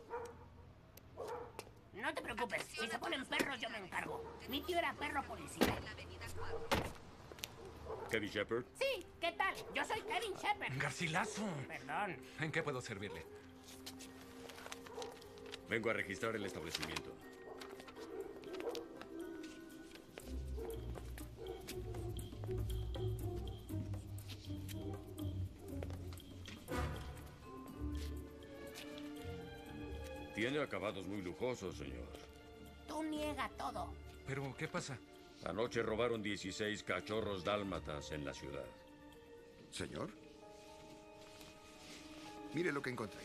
No te preocupes. Si se ponen perros, yo me encargo. Mi tío era perro policía. Teddy Shepard. Sí, ¿qué tal? Yo soy Kevin Shepard. Garcilaso. Perdón. ¿En qué puedo servirle? Vengo a registrar el establecimiento. Tiene acabados muy lujosos, señor. Tú niega todo. ¿Pero qué pasa? Anoche robaron dieciséis cachorros dálmatas en la ciudad. Señor, mire lo que encontré.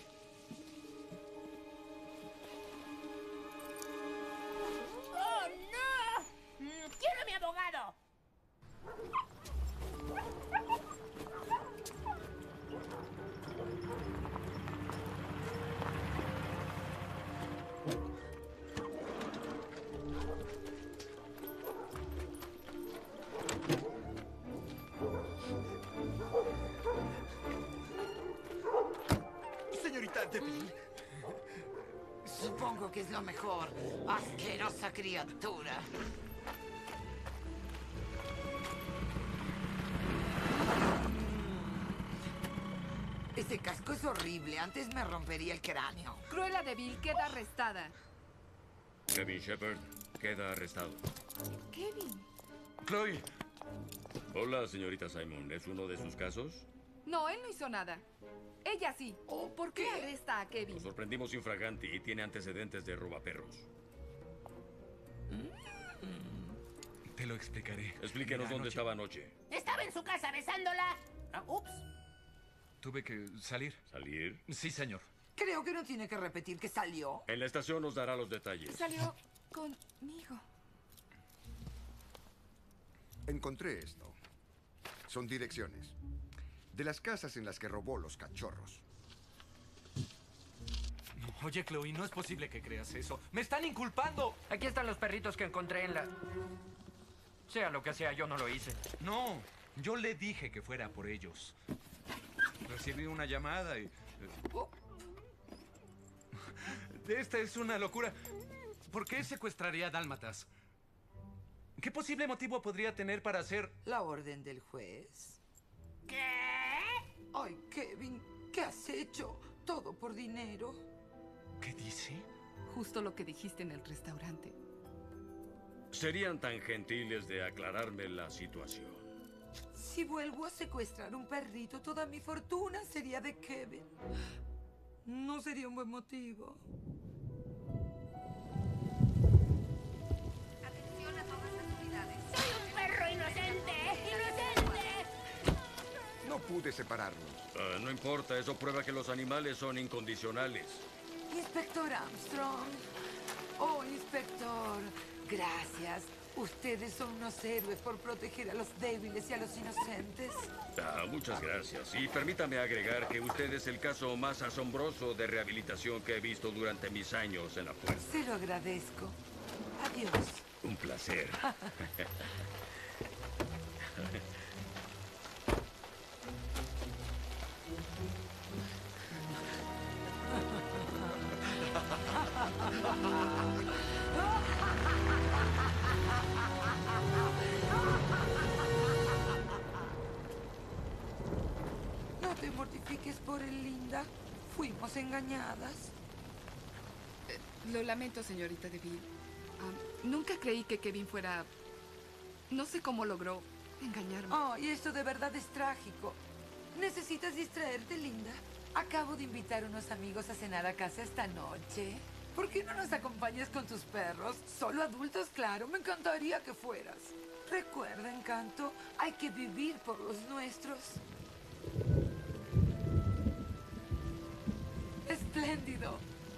¡Oh, no! Mm, ¡Quiero a mi abogado! Señorita DeVille. Supongo que es lo mejor. Asquerosa criatura. Ese casco es horrible. Antes me rompería el cráneo. Cruella de Vil queda arrestada. Kevin Shepard queda arrestado. Kevin. Chloe. Hola, señorita Simon. ¿Es uno de sus casos? No, él no hizo nada. Ella sí. Oh, ¿por qué arresta a Kevin? Lo sorprendimos infraganti y tiene antecedentes de robaperros. Te lo explicaré. Explíquenos Mira, dónde anoche- estaba anoche. Estaba en su casa besándola. Ah, ups. Tuve que salir. ¿Salir? Sí, señor. Creo que no tiene que repetir que salió. En la estación nos dará los detalles. Salió conmigo. Encontré esto. Son direcciones de las casas en las que robó los cachorros. Oye, Chloe, no es posible que creas eso. ¡Me están inculpando! Aquí están los perritos que encontré en la... Sea lo que sea, yo no lo hice. No, yo le dije que fuera por ellos. Recibí una llamada y... Esta es una locura. ¿Por qué secuestraría dálmatas? ¿Qué posible motivo podría tener para hacer...? La orden del juez. ¿Qué? Ay, Kevin, ¿qué has hecho? Todo por dinero. ¿Qué dice? Justo lo que dijiste en el restaurante. ¿Serían tan gentiles de aclararme la situación? Si vuelvo a secuestrar un perrito, toda mi fortuna sería de Kevin. No sería un buen motivo. Atención a todas las unidades. ¡Soy un perro inocente! ¡Inocente! No pude separarlos. Ah, no importa, eso prueba que los animales son incondicionales. Inspector Armstrong. Oh, inspector. Gracias. Ustedes son unos héroes por proteger a los débiles y a los inocentes. Ah, muchas gracias. Y permítame agregar que usted es el caso más asombroso de rehabilitación que he visto durante mis años en la fuerza. Se lo agradezco. Adiós. Un placer. No te mortifiques por él, Linda. Fuimos engañadas. Eh, lo lamento, señorita DeVille. Ah, nunca creí que Kevin fuera... No sé cómo logró engañarme. Oh, y esto de verdad es trágico. ¿Necesitas distraerte, Linda? Acabo de invitar a unos amigos a cenar a casa esta noche. ¿Por qué no nos acompañas con tus perros? Solo adultos, claro. Me encantaría que fueras. Recuerda, Encanto, hay que vivir por los nuestros. Espléndido.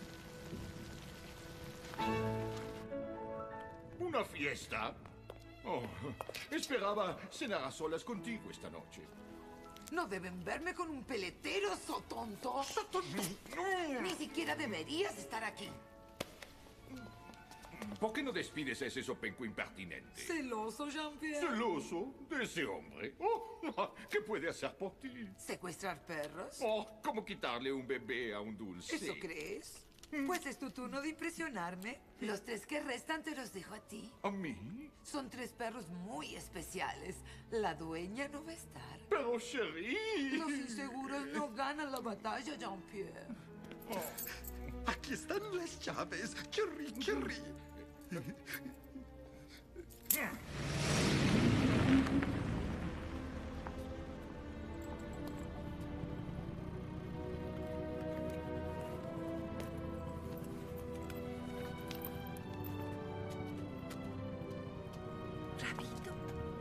¿Una fiesta? Oh, esperaba cenar a solas contigo esta noche. No deben verme con un peletero, so tonto. Ni siquiera deberías estar aquí. ¿Por qué no despides a ese sopenco impertinente? Celoso, Jean-Pierre. ¿Celoso de ese hombre? Oh, ¿qué puede hacer por ti? ¿Secuestrar perros? Oh, ¿cómo quitarle un bebé a un dulce? ¿Eso crees? Pues es tu turno de impresionarme. Los tres que restan te los dejo a ti. ¿A mí? Son tres perros muy especiales. La dueña no va a estar. Pero, Cherie. Los inseguros no ganan la batalla, Jean-Pierre. Aquí están las llaves. Cherry, Cherry. Rabito.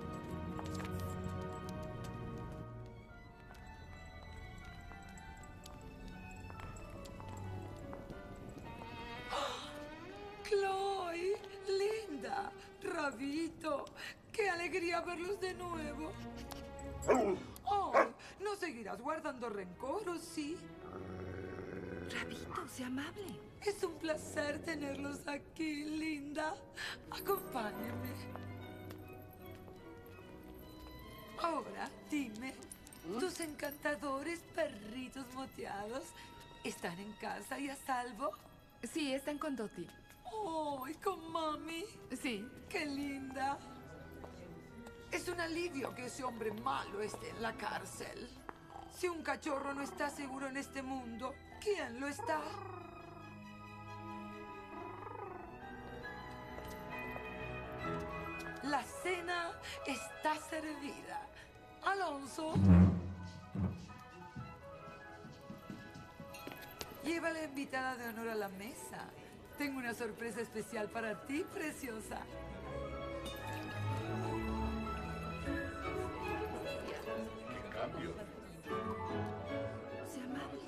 Chloe, Linda, Rabito, qué alegría verlos de nuevo. Oh, ¿no seguirás guardando rencor, o sí? Rabito, sea amable. Es un placer tenerlos aquí, Linda. Acompáñame. Ahora, dime, ¿tus encantadores perritos moteados están en casa y a salvo? Sí, están con Dottie. Oh, ¿y con mami? Sí. ¡Qué linda! Es un alivio que ese hombre malo esté en la cárcel. Si un cachorro no está seguro en este mundo, ¿quién lo está? La cena está servida. Alonso. Lleva a la invitada de honor a la mesa. Tengo una sorpresa especial para ti, preciosa. ¿Qué cambio? Sea amable.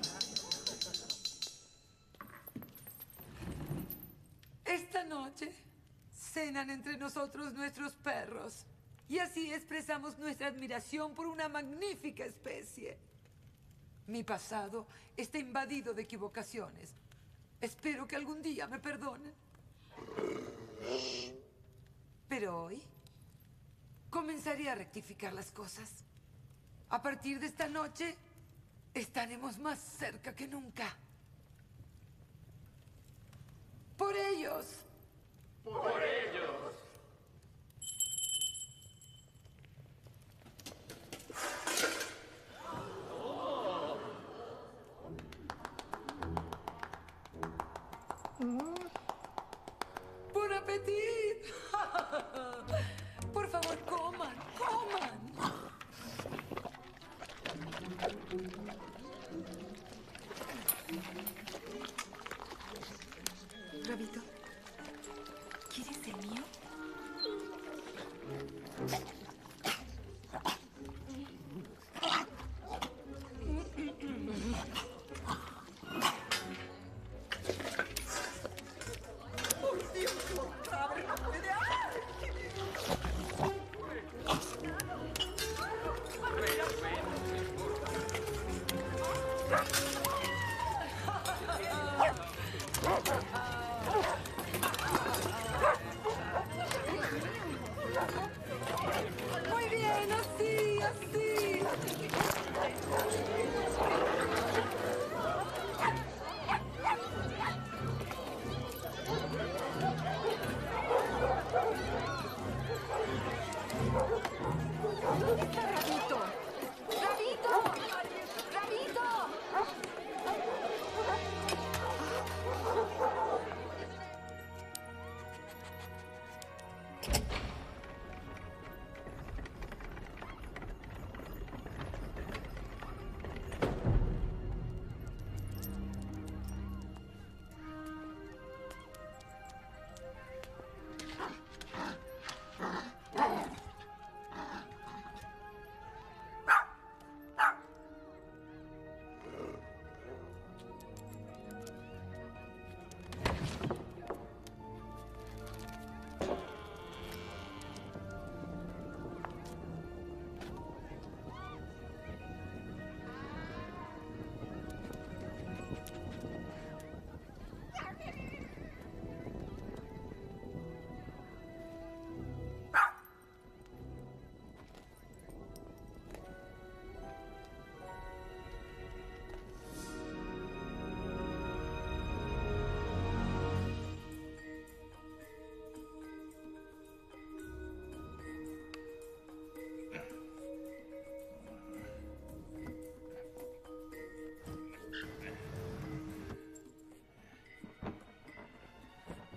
Esta noche cenan entre nosotros nuestros perros. Y así expresamos nuestra admiración por una magnífica especie. Mi pasado está invadido de equivocaciones. Espero que algún día me perdonen. Pero hoy comenzaré a rectificar las cosas. A partir de esta noche estaremos más cerca que nunca. Por ellos. Por ellos. ¡Bon appetit! Por favor, coman, coman. Rabito, ¿quieres el mío? Muy bien, así, así. ¿Dónde está Rabito? ¡Rabito! ¡Rabito!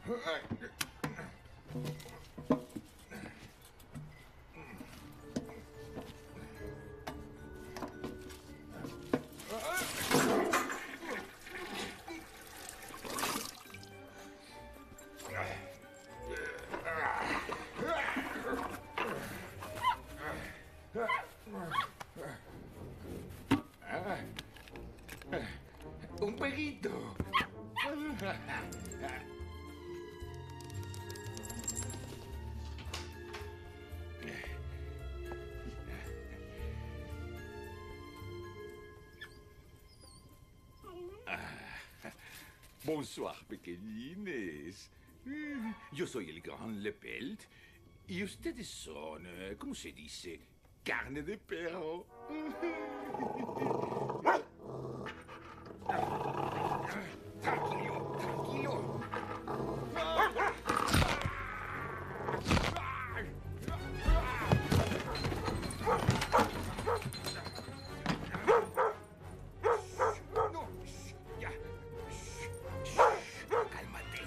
Un peguito. Bonsoir, pequeñines. Yo soy el gran Lepelt y ustedes son, eh, ¿cómo se dice? Carne de perro. Tranquilo, tranquilo. No, ya. Cálmate.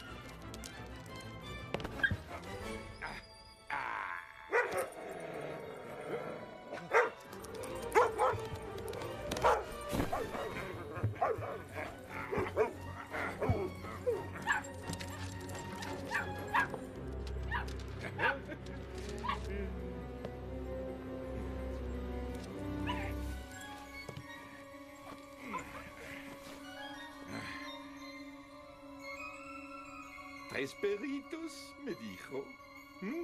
Tres perritos, me dijo. ¿Mm?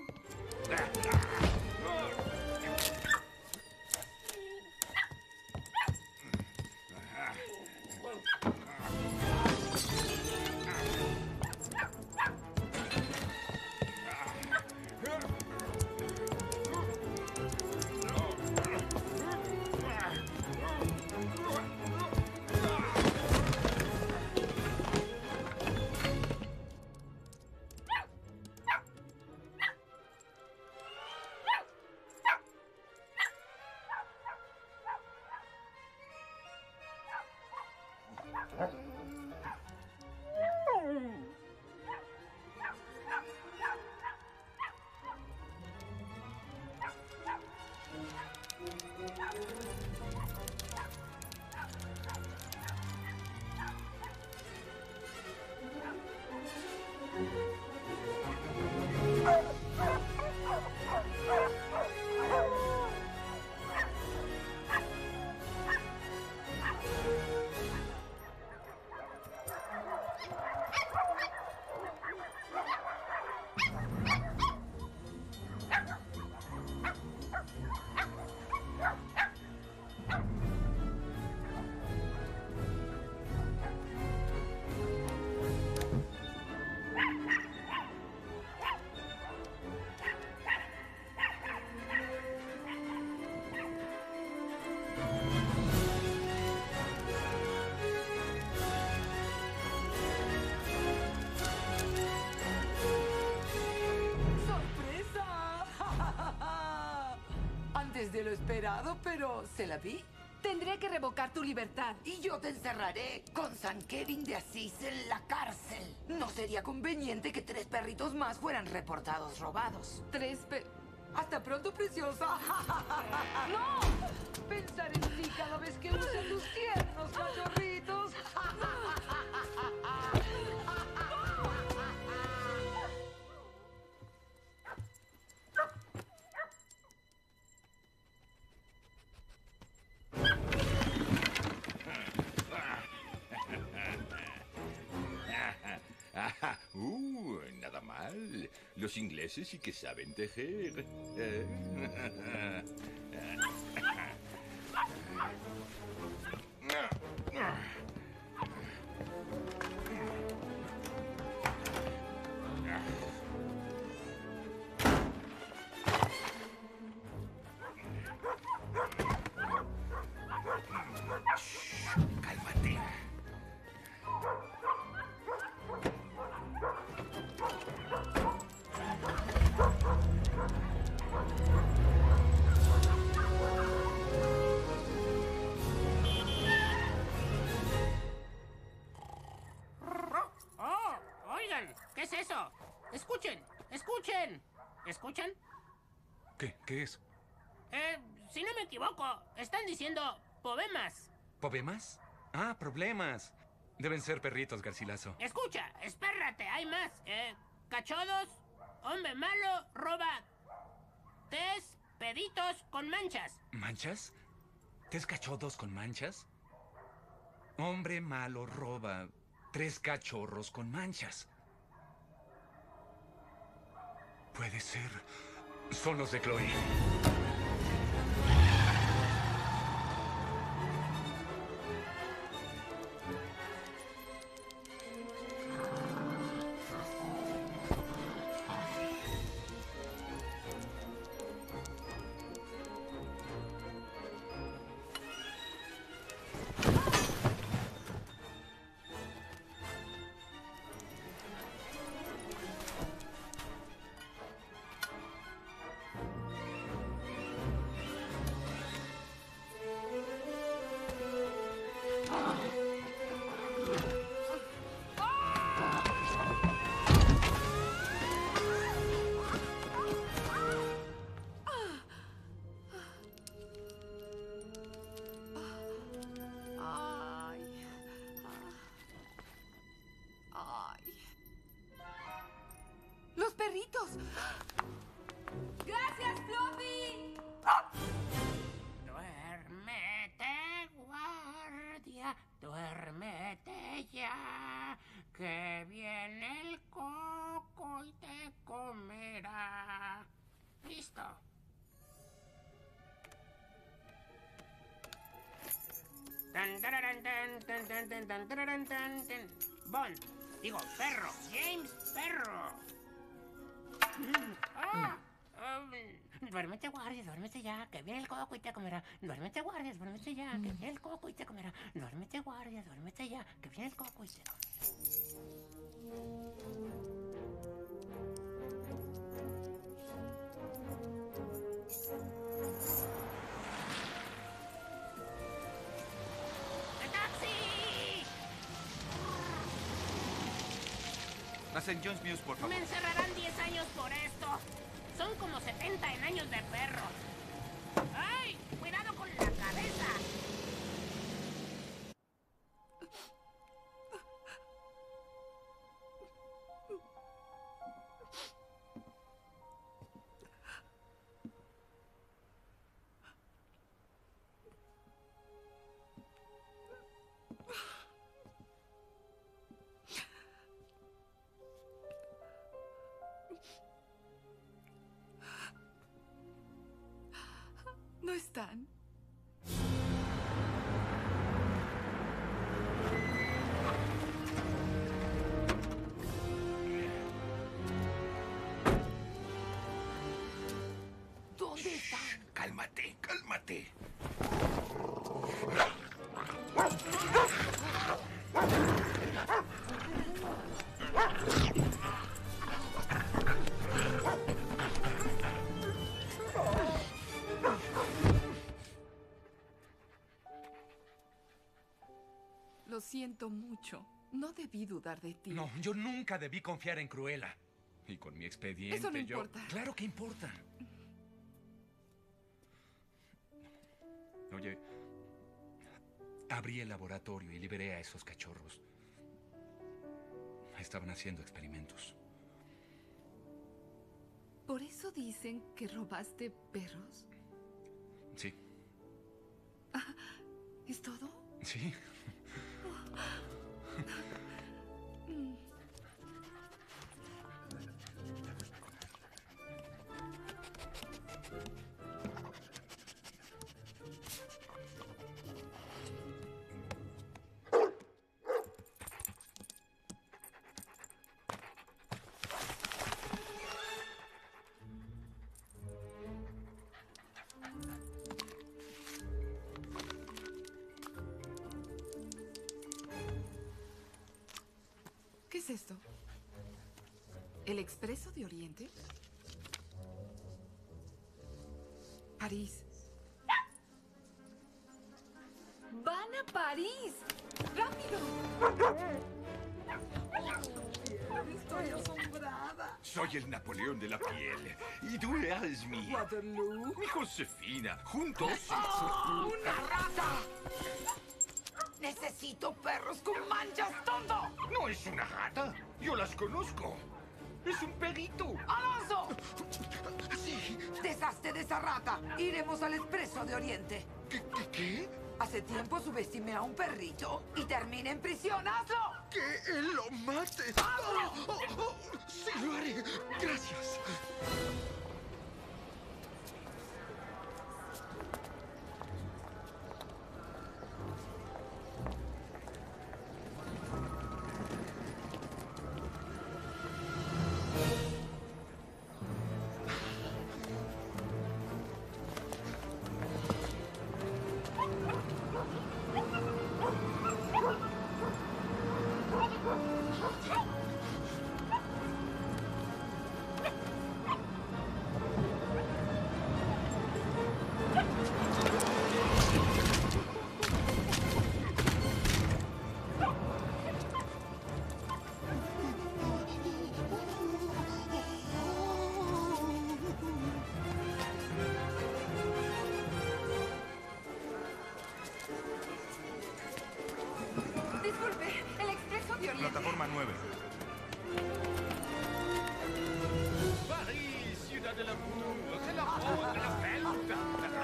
De lo esperado, pero ¿se la vi? Tendré que revocar tu libertad. Y yo te encerraré con San Kevin de Asís en la cárcel. No sería conveniente que tres perritos más fueran reportados robados. Tres per... Hasta pronto, preciosa. ¡No! Pensar en ti cada vez que usen tus tiernos cachorritos. Uh, nada mal. Los ingleses sí que saben tejer. Cálmate. Escuchen, escuchen. ¿Escuchan? ¿Qué? ¿Qué es? Eh, si no me equivoco, están diciendo poemas. ¿Poemas? Ah, problemas. Deben ser perritos, Garcilaso. Escucha, espérate, hay más. Eh, cachodos, hombre malo, roba tés, peditos con manchas. ¿Manchas? ¿Tres cachodos con manchas? Hombre malo roba tres cachorros con manchas. Puede ser. Son los de Chloe. ¡Los perritos! ¡Gracias, Fluffy! Duérmete, guardia, duérmete ya, que viene el coco y te comerá. Listo. Tan, tararán, tan, tan, tan, tan, tan, tararán, tan, tan. Bond, digo, perro, James Perro. Ah, um, duérmete, guardia, duérmete ya, que viene el coco y te comerá. Duérmete, guardia, duérmete ya, que viene el coco y te comerá. Duérmete, guardia, duérmete ya, que viene el coco y te comerá. A Saint John's News, por favor. Me encerrarán diez años por esto. Son como setenta en años de perro. ¡Ay! ¡Cuidado con la cabeza! No están. ¿Dónde están? Cálmate, cálmate. Lo siento mucho. No debí dudar de ti. No, yo nunca debí confiar en Cruella. Y con mi expediente Eso no yo... importa. Claro que importa. Oye, abrí el laboratorio y liberé a esos cachorros. Estaban haciendo experimentos. ¿Por eso dicen que robaste perros? Sí. Ah, ¿es todo? Sí. Mm. ¿Qué es esto? ¿El Expreso de Oriente? París. ¡Van a París! ¡Rápido! Estoy asombrada. Soy el Napoleón de la piel. Y tú eres mi... Waterloo. Mi Josefina. Juntos... ¡Oh, una rata! Necesito perros con manchas, tonto. No es una rata. Yo las conozco. Es un perrito. ¡Alonso! Sí. Deshazte de esa rata. Iremos al Expreso de Oriente. ¿Qué? ¿Qué? qué? Hace tiempo subestimé a un perrito y termina en prisión. ¡Hazlo! ¡Que él lo mate! ¡Hazlo! Oh, oh, oh, sí, lo haré. Gracias. Disculpe, el Expreso de Oriente. Plataforma nueve. París, ciudad de l'amour, c'est la rose de la pelta.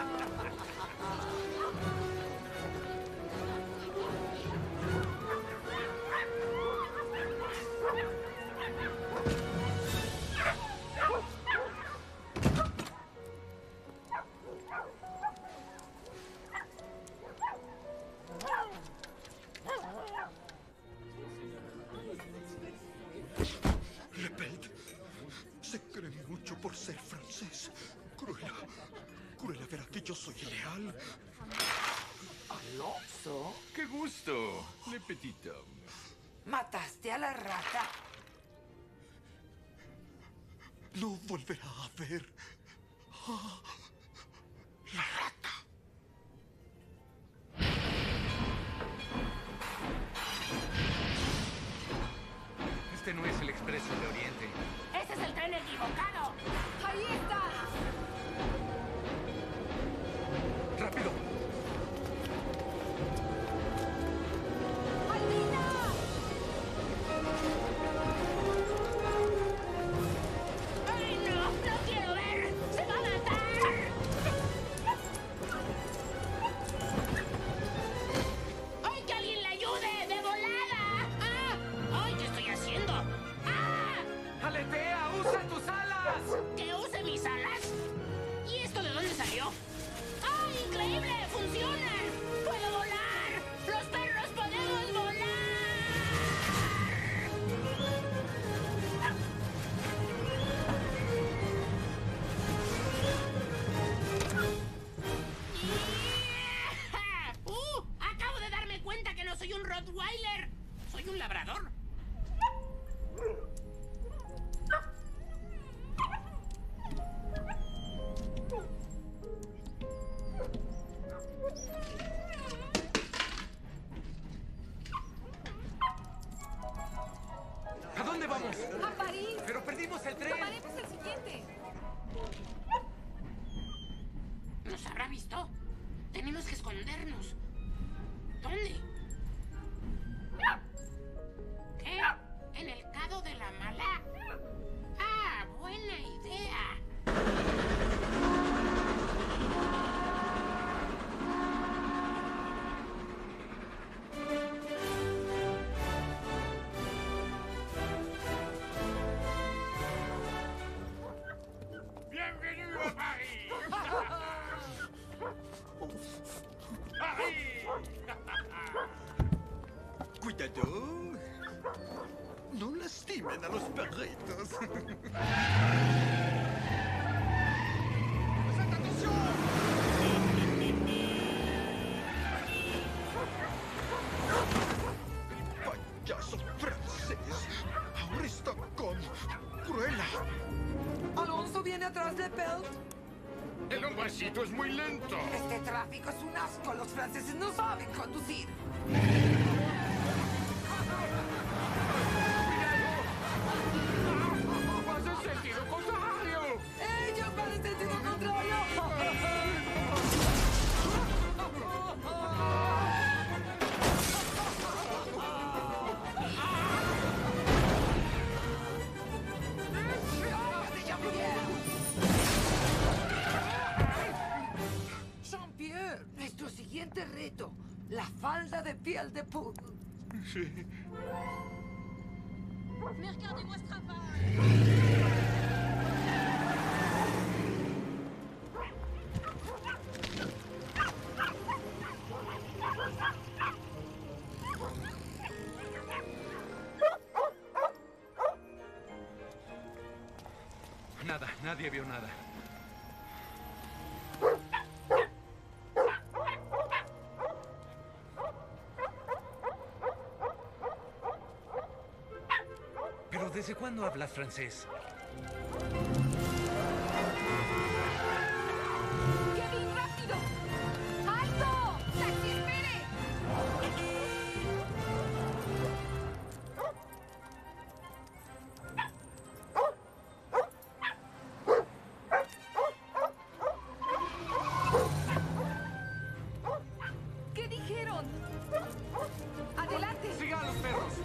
Lepelt se cree mucho por ser francés. Cruella. Cruella verá que yo soy leal. Alonso. ¡Qué gusto! Le petit homme. ¿Mataste a la rata? No volverá a ver a la rata. Este no es el Expreso de Oriente. ¡Ese es el tren equivocado! ¡Ahí está! ¡Rápido! ¡Ay, no! ¡No quiero ver! ¡Se va a matar! ¡Ay, que alguien le ayude! ¡De volada! ¡Ah! ¡Ay, qué estoy haciendo! ¡Ah! ¡Aletea! ¡Usa tus alas! ¿Que use mis alas? ¿Y esto de dónde salió? ¡Ah, increíble! ¡Funcionan! ¡Puedo volar! ¡Los perros podemos volar! ¡Uh! Acabo de darme cuenta que no soy un Rottweiler. Soy un labrador. ¿A dónde vamos? ¡A París! ¡Pero perdimos el tren! Tomaremos el siguiente. ¿Nos habrá visto? Tenemos que escondernos. ¿Dónde? ¿Qué? ¿En el Cado de la Mala? ¡Ah, buena idea! Bienvenue a Paris. Paris. Cuidado. No lastimen a los perritos. Payaso francés. Ahora está con Cruella. Alonso viene atrás de Pelt. El hombrecito es muy lento. Este tráfico es un asco. Los franceses no saben conducir. Pas assez. siguiente reto. La falda de piel de pug. Sí. Mais regardez-moi ce travail! Nada, nadie vio nada. ¿Pero desde cuándo hablas francés? ¡Kevin, rápido! ¡Alto! ¡Taxi, espere! ¿Qué dijeron? ¡Adelante! ¡Sigan a los perros!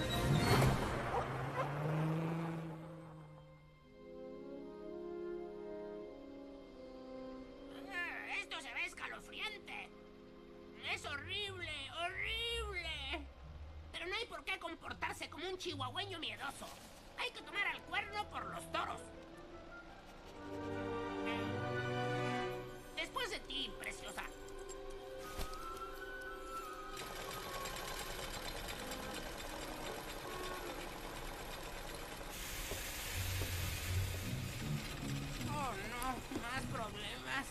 Esto se ve escalofriante. Es horrible, horrible. Pero no hay por qué comportarse como un chihuahueño miedoso. Hay que tomar al cuerno por los toros. Después de ti, preciosa. Oh, no, más problemas.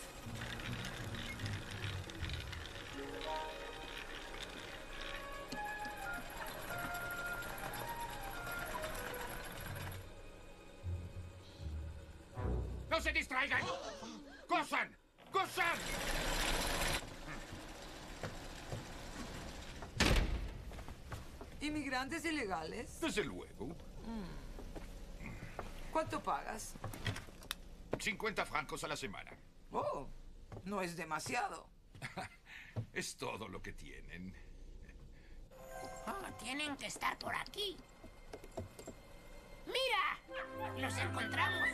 ¡No se distraigan! ¡Cosan! ¡Cosan! ¿Inmigrantes ilegales? Desde luego. ¿Cuánto pagas? cincuenta francos a la semana. Oh, no es demasiado. Es todo lo que tienen. Oh, tienen que estar por aquí. ¡Mira! ¡Los encontramos!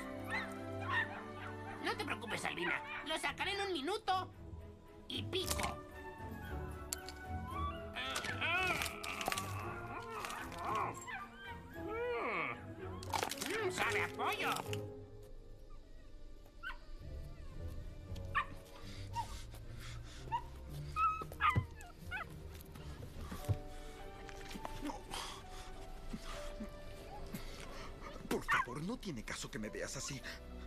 No te preocupes, Albina. Los sacaré en un minuto y pico. Mm, ¡Sabe a pollo! Por favor, no tiene caso que me veas así.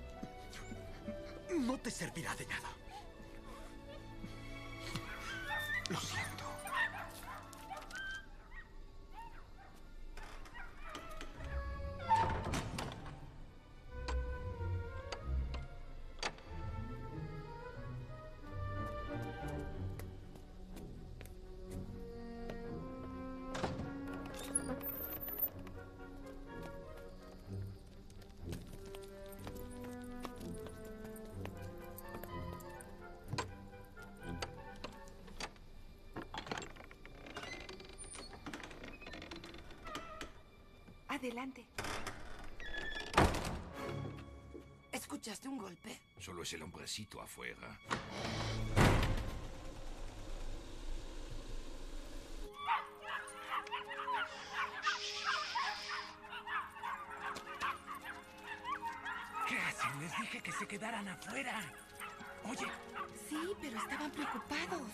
No te servirá de nada. Lo siento. Adelante. ¿Escuchaste un golpe? Solo es el hombrecito afuera. ¿Qué hacen? Les dije que se quedaran afuera. Oye. Sí, pero estaban preocupados.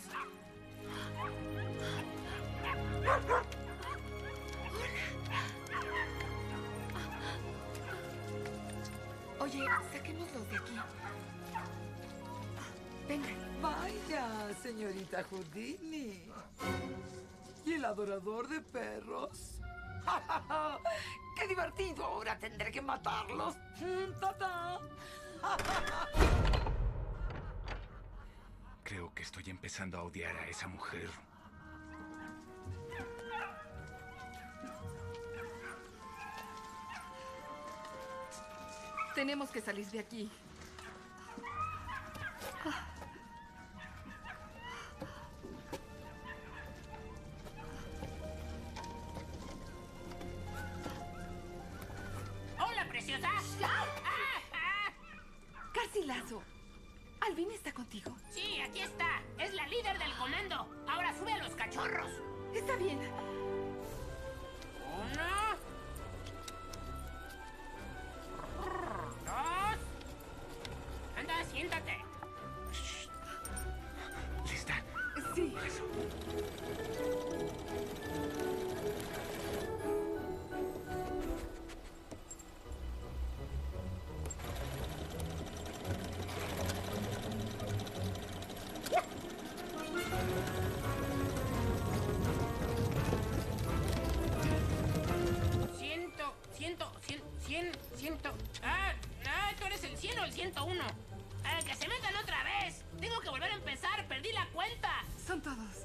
Oye, saquémoslos de aquí. Venga. Vaya, señorita Houdini. ¿Y el adorador de perros? ¡Qué divertido! Ahora tendré que matarlos. ¡Ta-ta! Creo que estoy empezando a odiar a esa mujer. Tenemos que salir de aquí. ¡Hola, preciosa! Garcilaso. ¿Alvin está contigo? Sí, aquí está. Es la líder del comando. Ahora sube a los cachorros. Está bien. Uno. Dos. Anda, siéntate. ¿Lista? Sí. Eso. Ciento, ciento, cien, cien, ciento. Ah, ah, tú eres el cien o el ciento uno. Ah, que se metan otra vez. Tengo que volver a empezar. Perdí la cuenta. Son todos.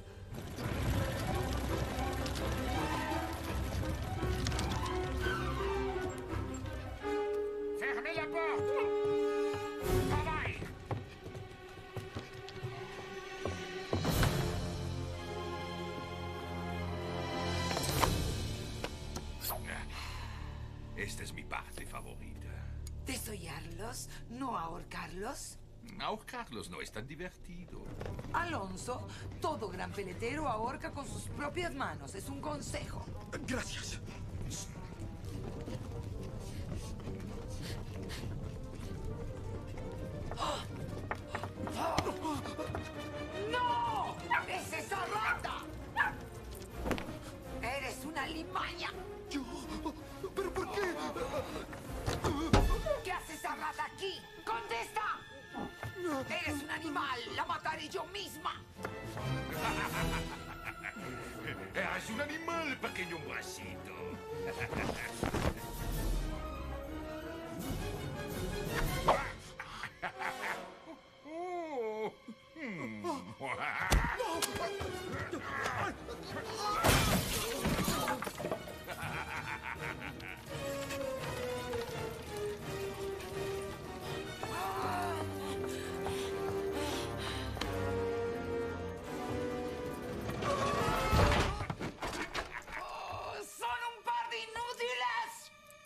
Fermez la porte. Travail. Esta es mi parte favorita. ¿Desollarlos? ¿No ahorcarlos? Ahorcarlos no es tan divertido. Alonso, todo gran peletero ahorca con sus propias manos. Es un consejo. Gracias. ¡No! ¡Es esa rata! ¡Eres una limaña! ¿Yo? ¿Pero por qué? ¿Qué hace esa rata aquí? ¡Contesta! ¡Eres un animal! ¡La mataré yo misma! Es un animal, pequeño bracito. ¡Son un par de inútiles!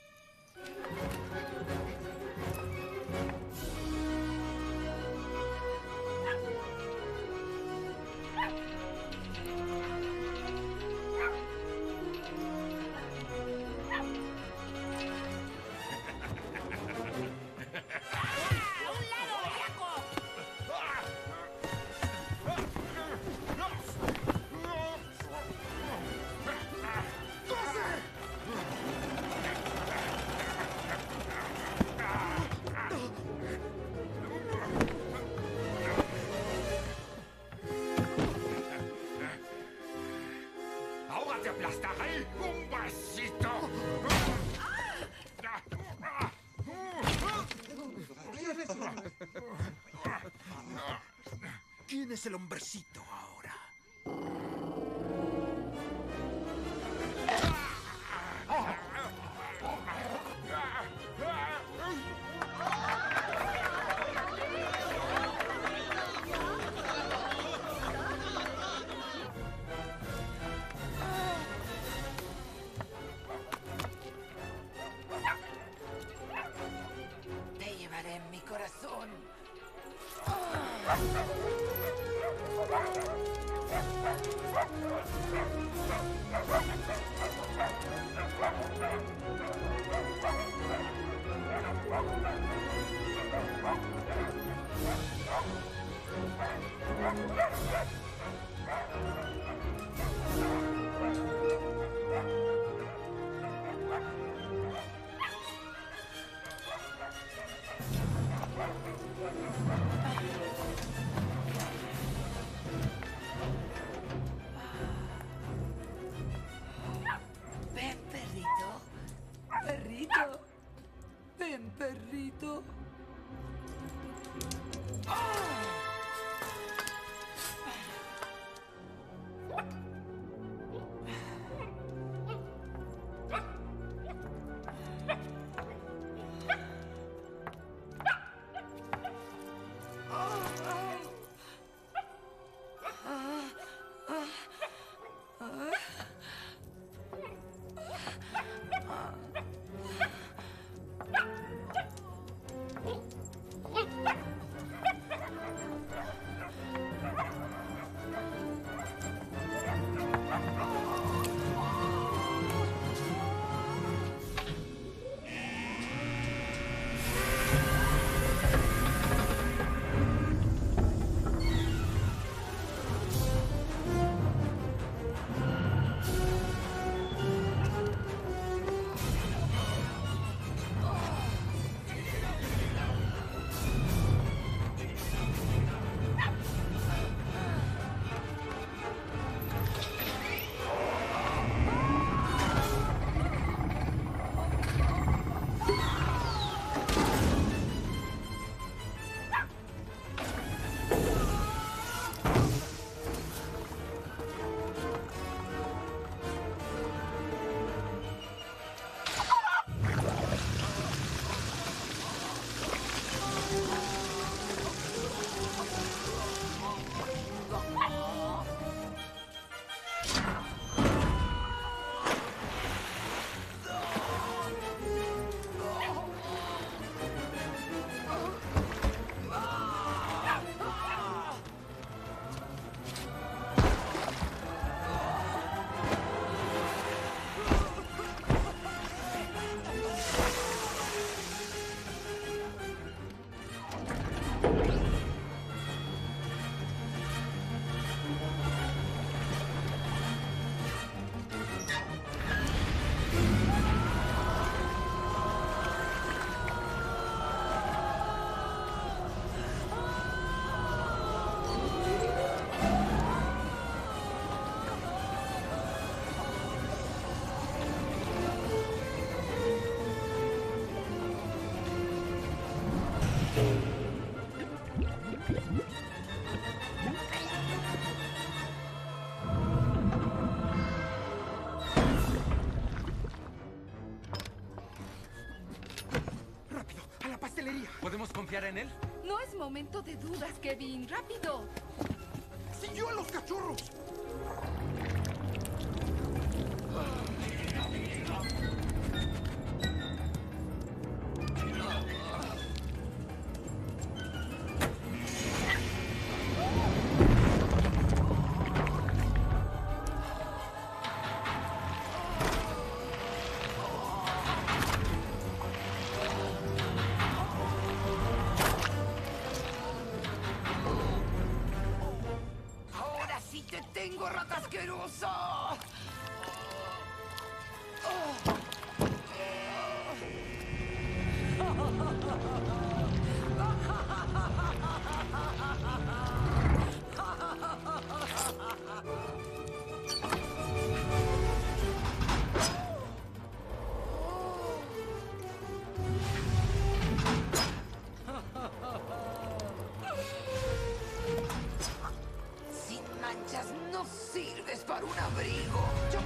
¡A un lado, bellaco! Ahora te aplastaré un vasito. ¿Quién es el hombrecito ahora? Te llevaré en mi corazón. Ven, perrito. Perrito. Ven, perrito. confiar en él? No es momento de dudas, Kevin. ¡Rápido! ¡Siguió a los cachorros! ¡Ahora sí te tengo, rata asqueroso! Sin manchas no sirves para un abrigo. ¡Chum,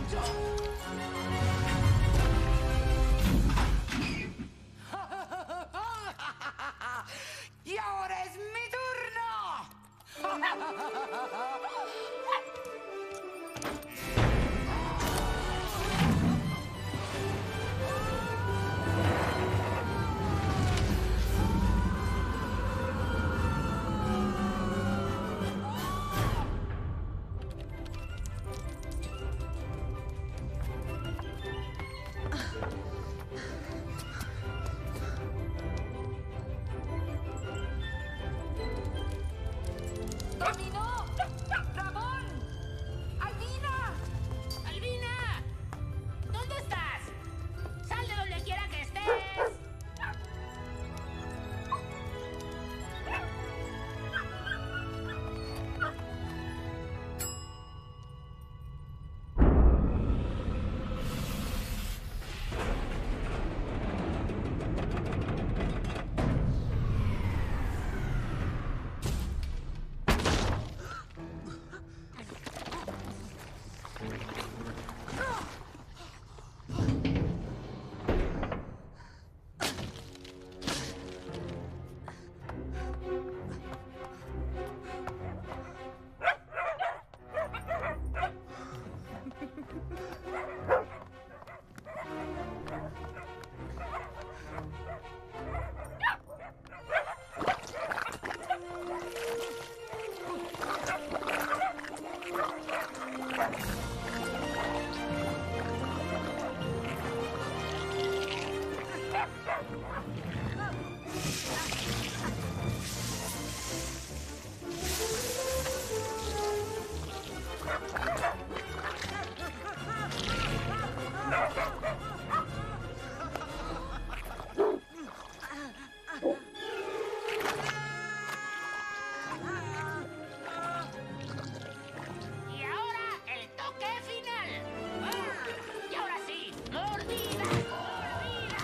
¡Y ahora es mi turno! ¡Dominó! ¡Ramón! ¡Albina! ¡Albina! ¿Dónde estás? ¡Sal de donde quiera que estés! Y ahora el toque final. ¡Ah! Y ahora sí, mordida, mordida.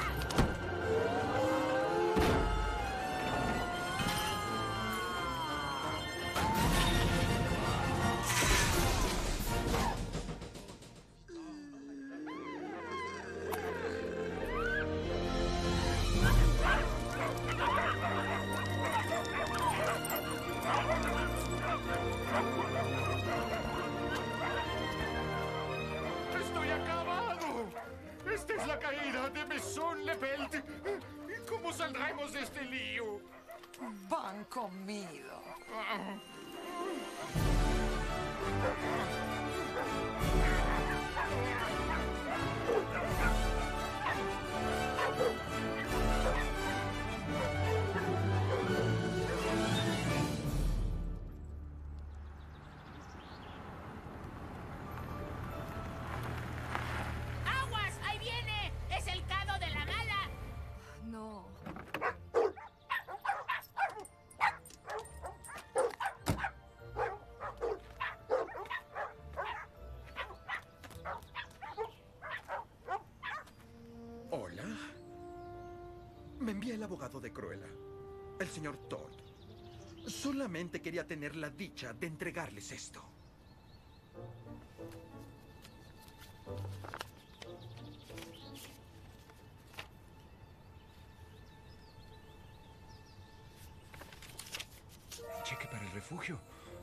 ¡Estoy acabado! Esta es la caída de Maison Lebelt. ¿Cómo saldremos de este lío? Pan comido. ¡Aguas! ¡Ahí viene! ¡Es el cado de la mala! No. Hola. Me envía el abogado de Cruella, el señor Todd. Solamente quería tener la dicha de entregarles esto. refugio.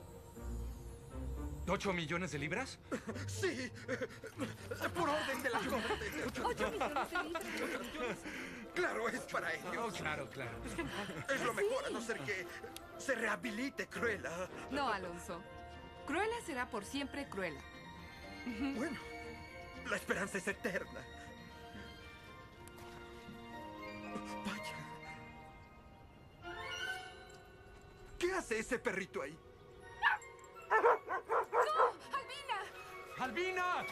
¿Ocho millones de libras? Sí, por orden de la corte. Ocho millones de libras. Claro, es para ellos. Oh, claro, claro. Es lo mejor, a no ser que se rehabilite Cruella. No, Alonso. Cruella será por siempre Cruella. Bueno, la esperanza es eterna. Vaya. ¿Qué hace ese perrito ahí? ¡No! ¡Albina! ¡Albina!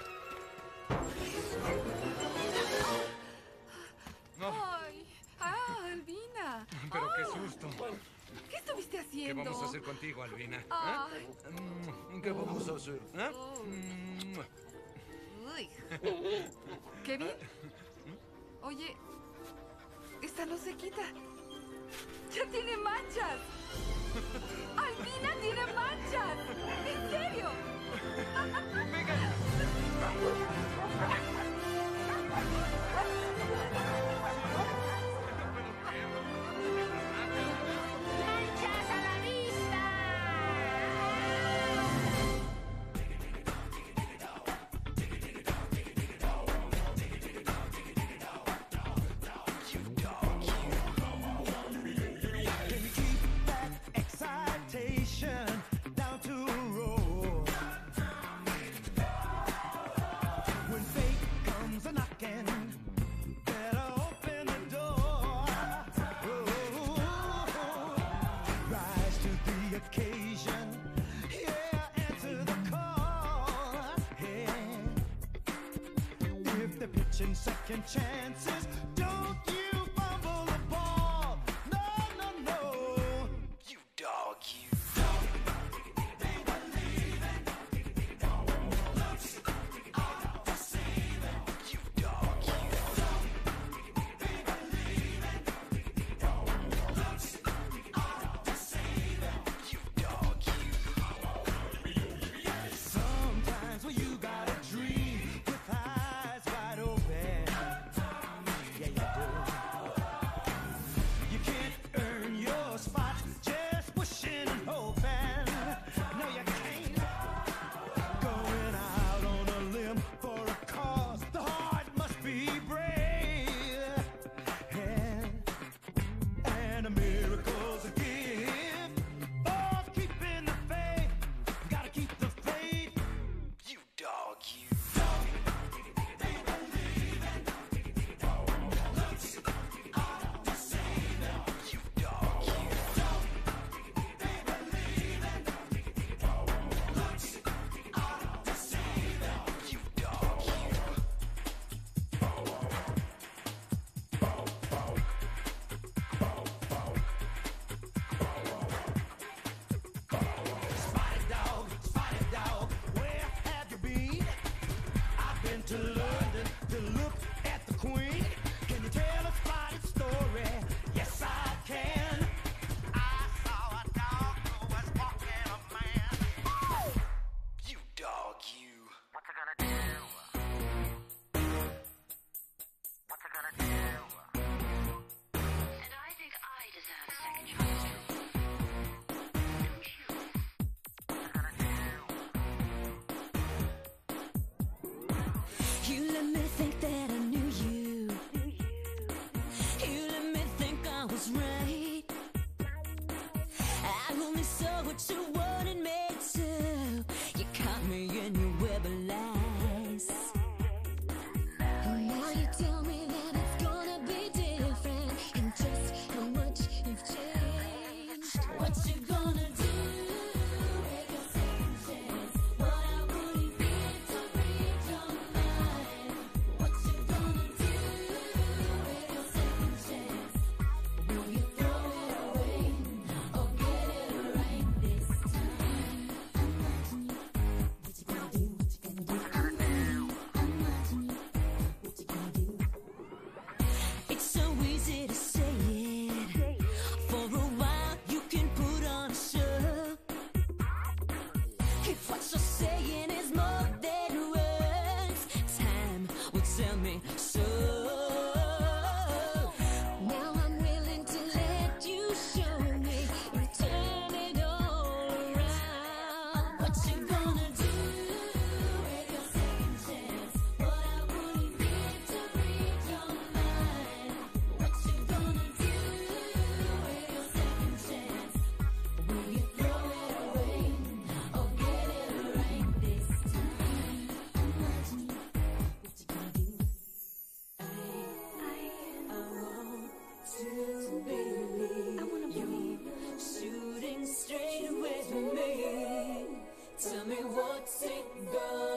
No. ¡Ay! ¡Ah, Albina! Pero qué ¡Ah! susto. ¿Qué estuviste haciendo? ¿Qué vamos a hacer contigo, Albina? Ay. ¿Eh? ¿Qué vamos a hacer? ¿Eh? Uy. ¿Kevin? Oye, esta no se quita. ¡Ya tiene manchas! ¡Albina tiene manchas! ¡En serio! ¡Manchas a la vista! Excitation down to a roar. When fate comes a knocking, better open the door. Oh, rise to the occasion. Yeah, answer the call. Yeah. If they're pitching second chances, don't you fumble the ball. No, no, no. You dog, you. Sometimes when you got a dream with eyes wide open, yeah, you do. You can't earn your spot just wishing and hoping. No, you can't. Going out on a limb for a cause, the heart must be brave. And, and a miracle's a gift of keeping the faith. Gotta keep the faith. You dog, you. Spotted dog, spotted dog, where have you been? I've been to London to look at the Queen. Can you tell a spotted story? Yes, I can. I saw a dog who was walking a man. You dog, you. What you gonna do? What you gonna do? And I think I deserve a second chance too. You let me think that I knew you. You let me think I was right. I only saw what you wanted me to. You caught me in your web of lies. And now you tell me that it's gonna be different, and just how much you've changed. What you gonna do? Take a second chance. What I wouldn't give to read your mind. What you gonna do? Take a second chance. Will you throw it away or get it right this Tell me what's it gonna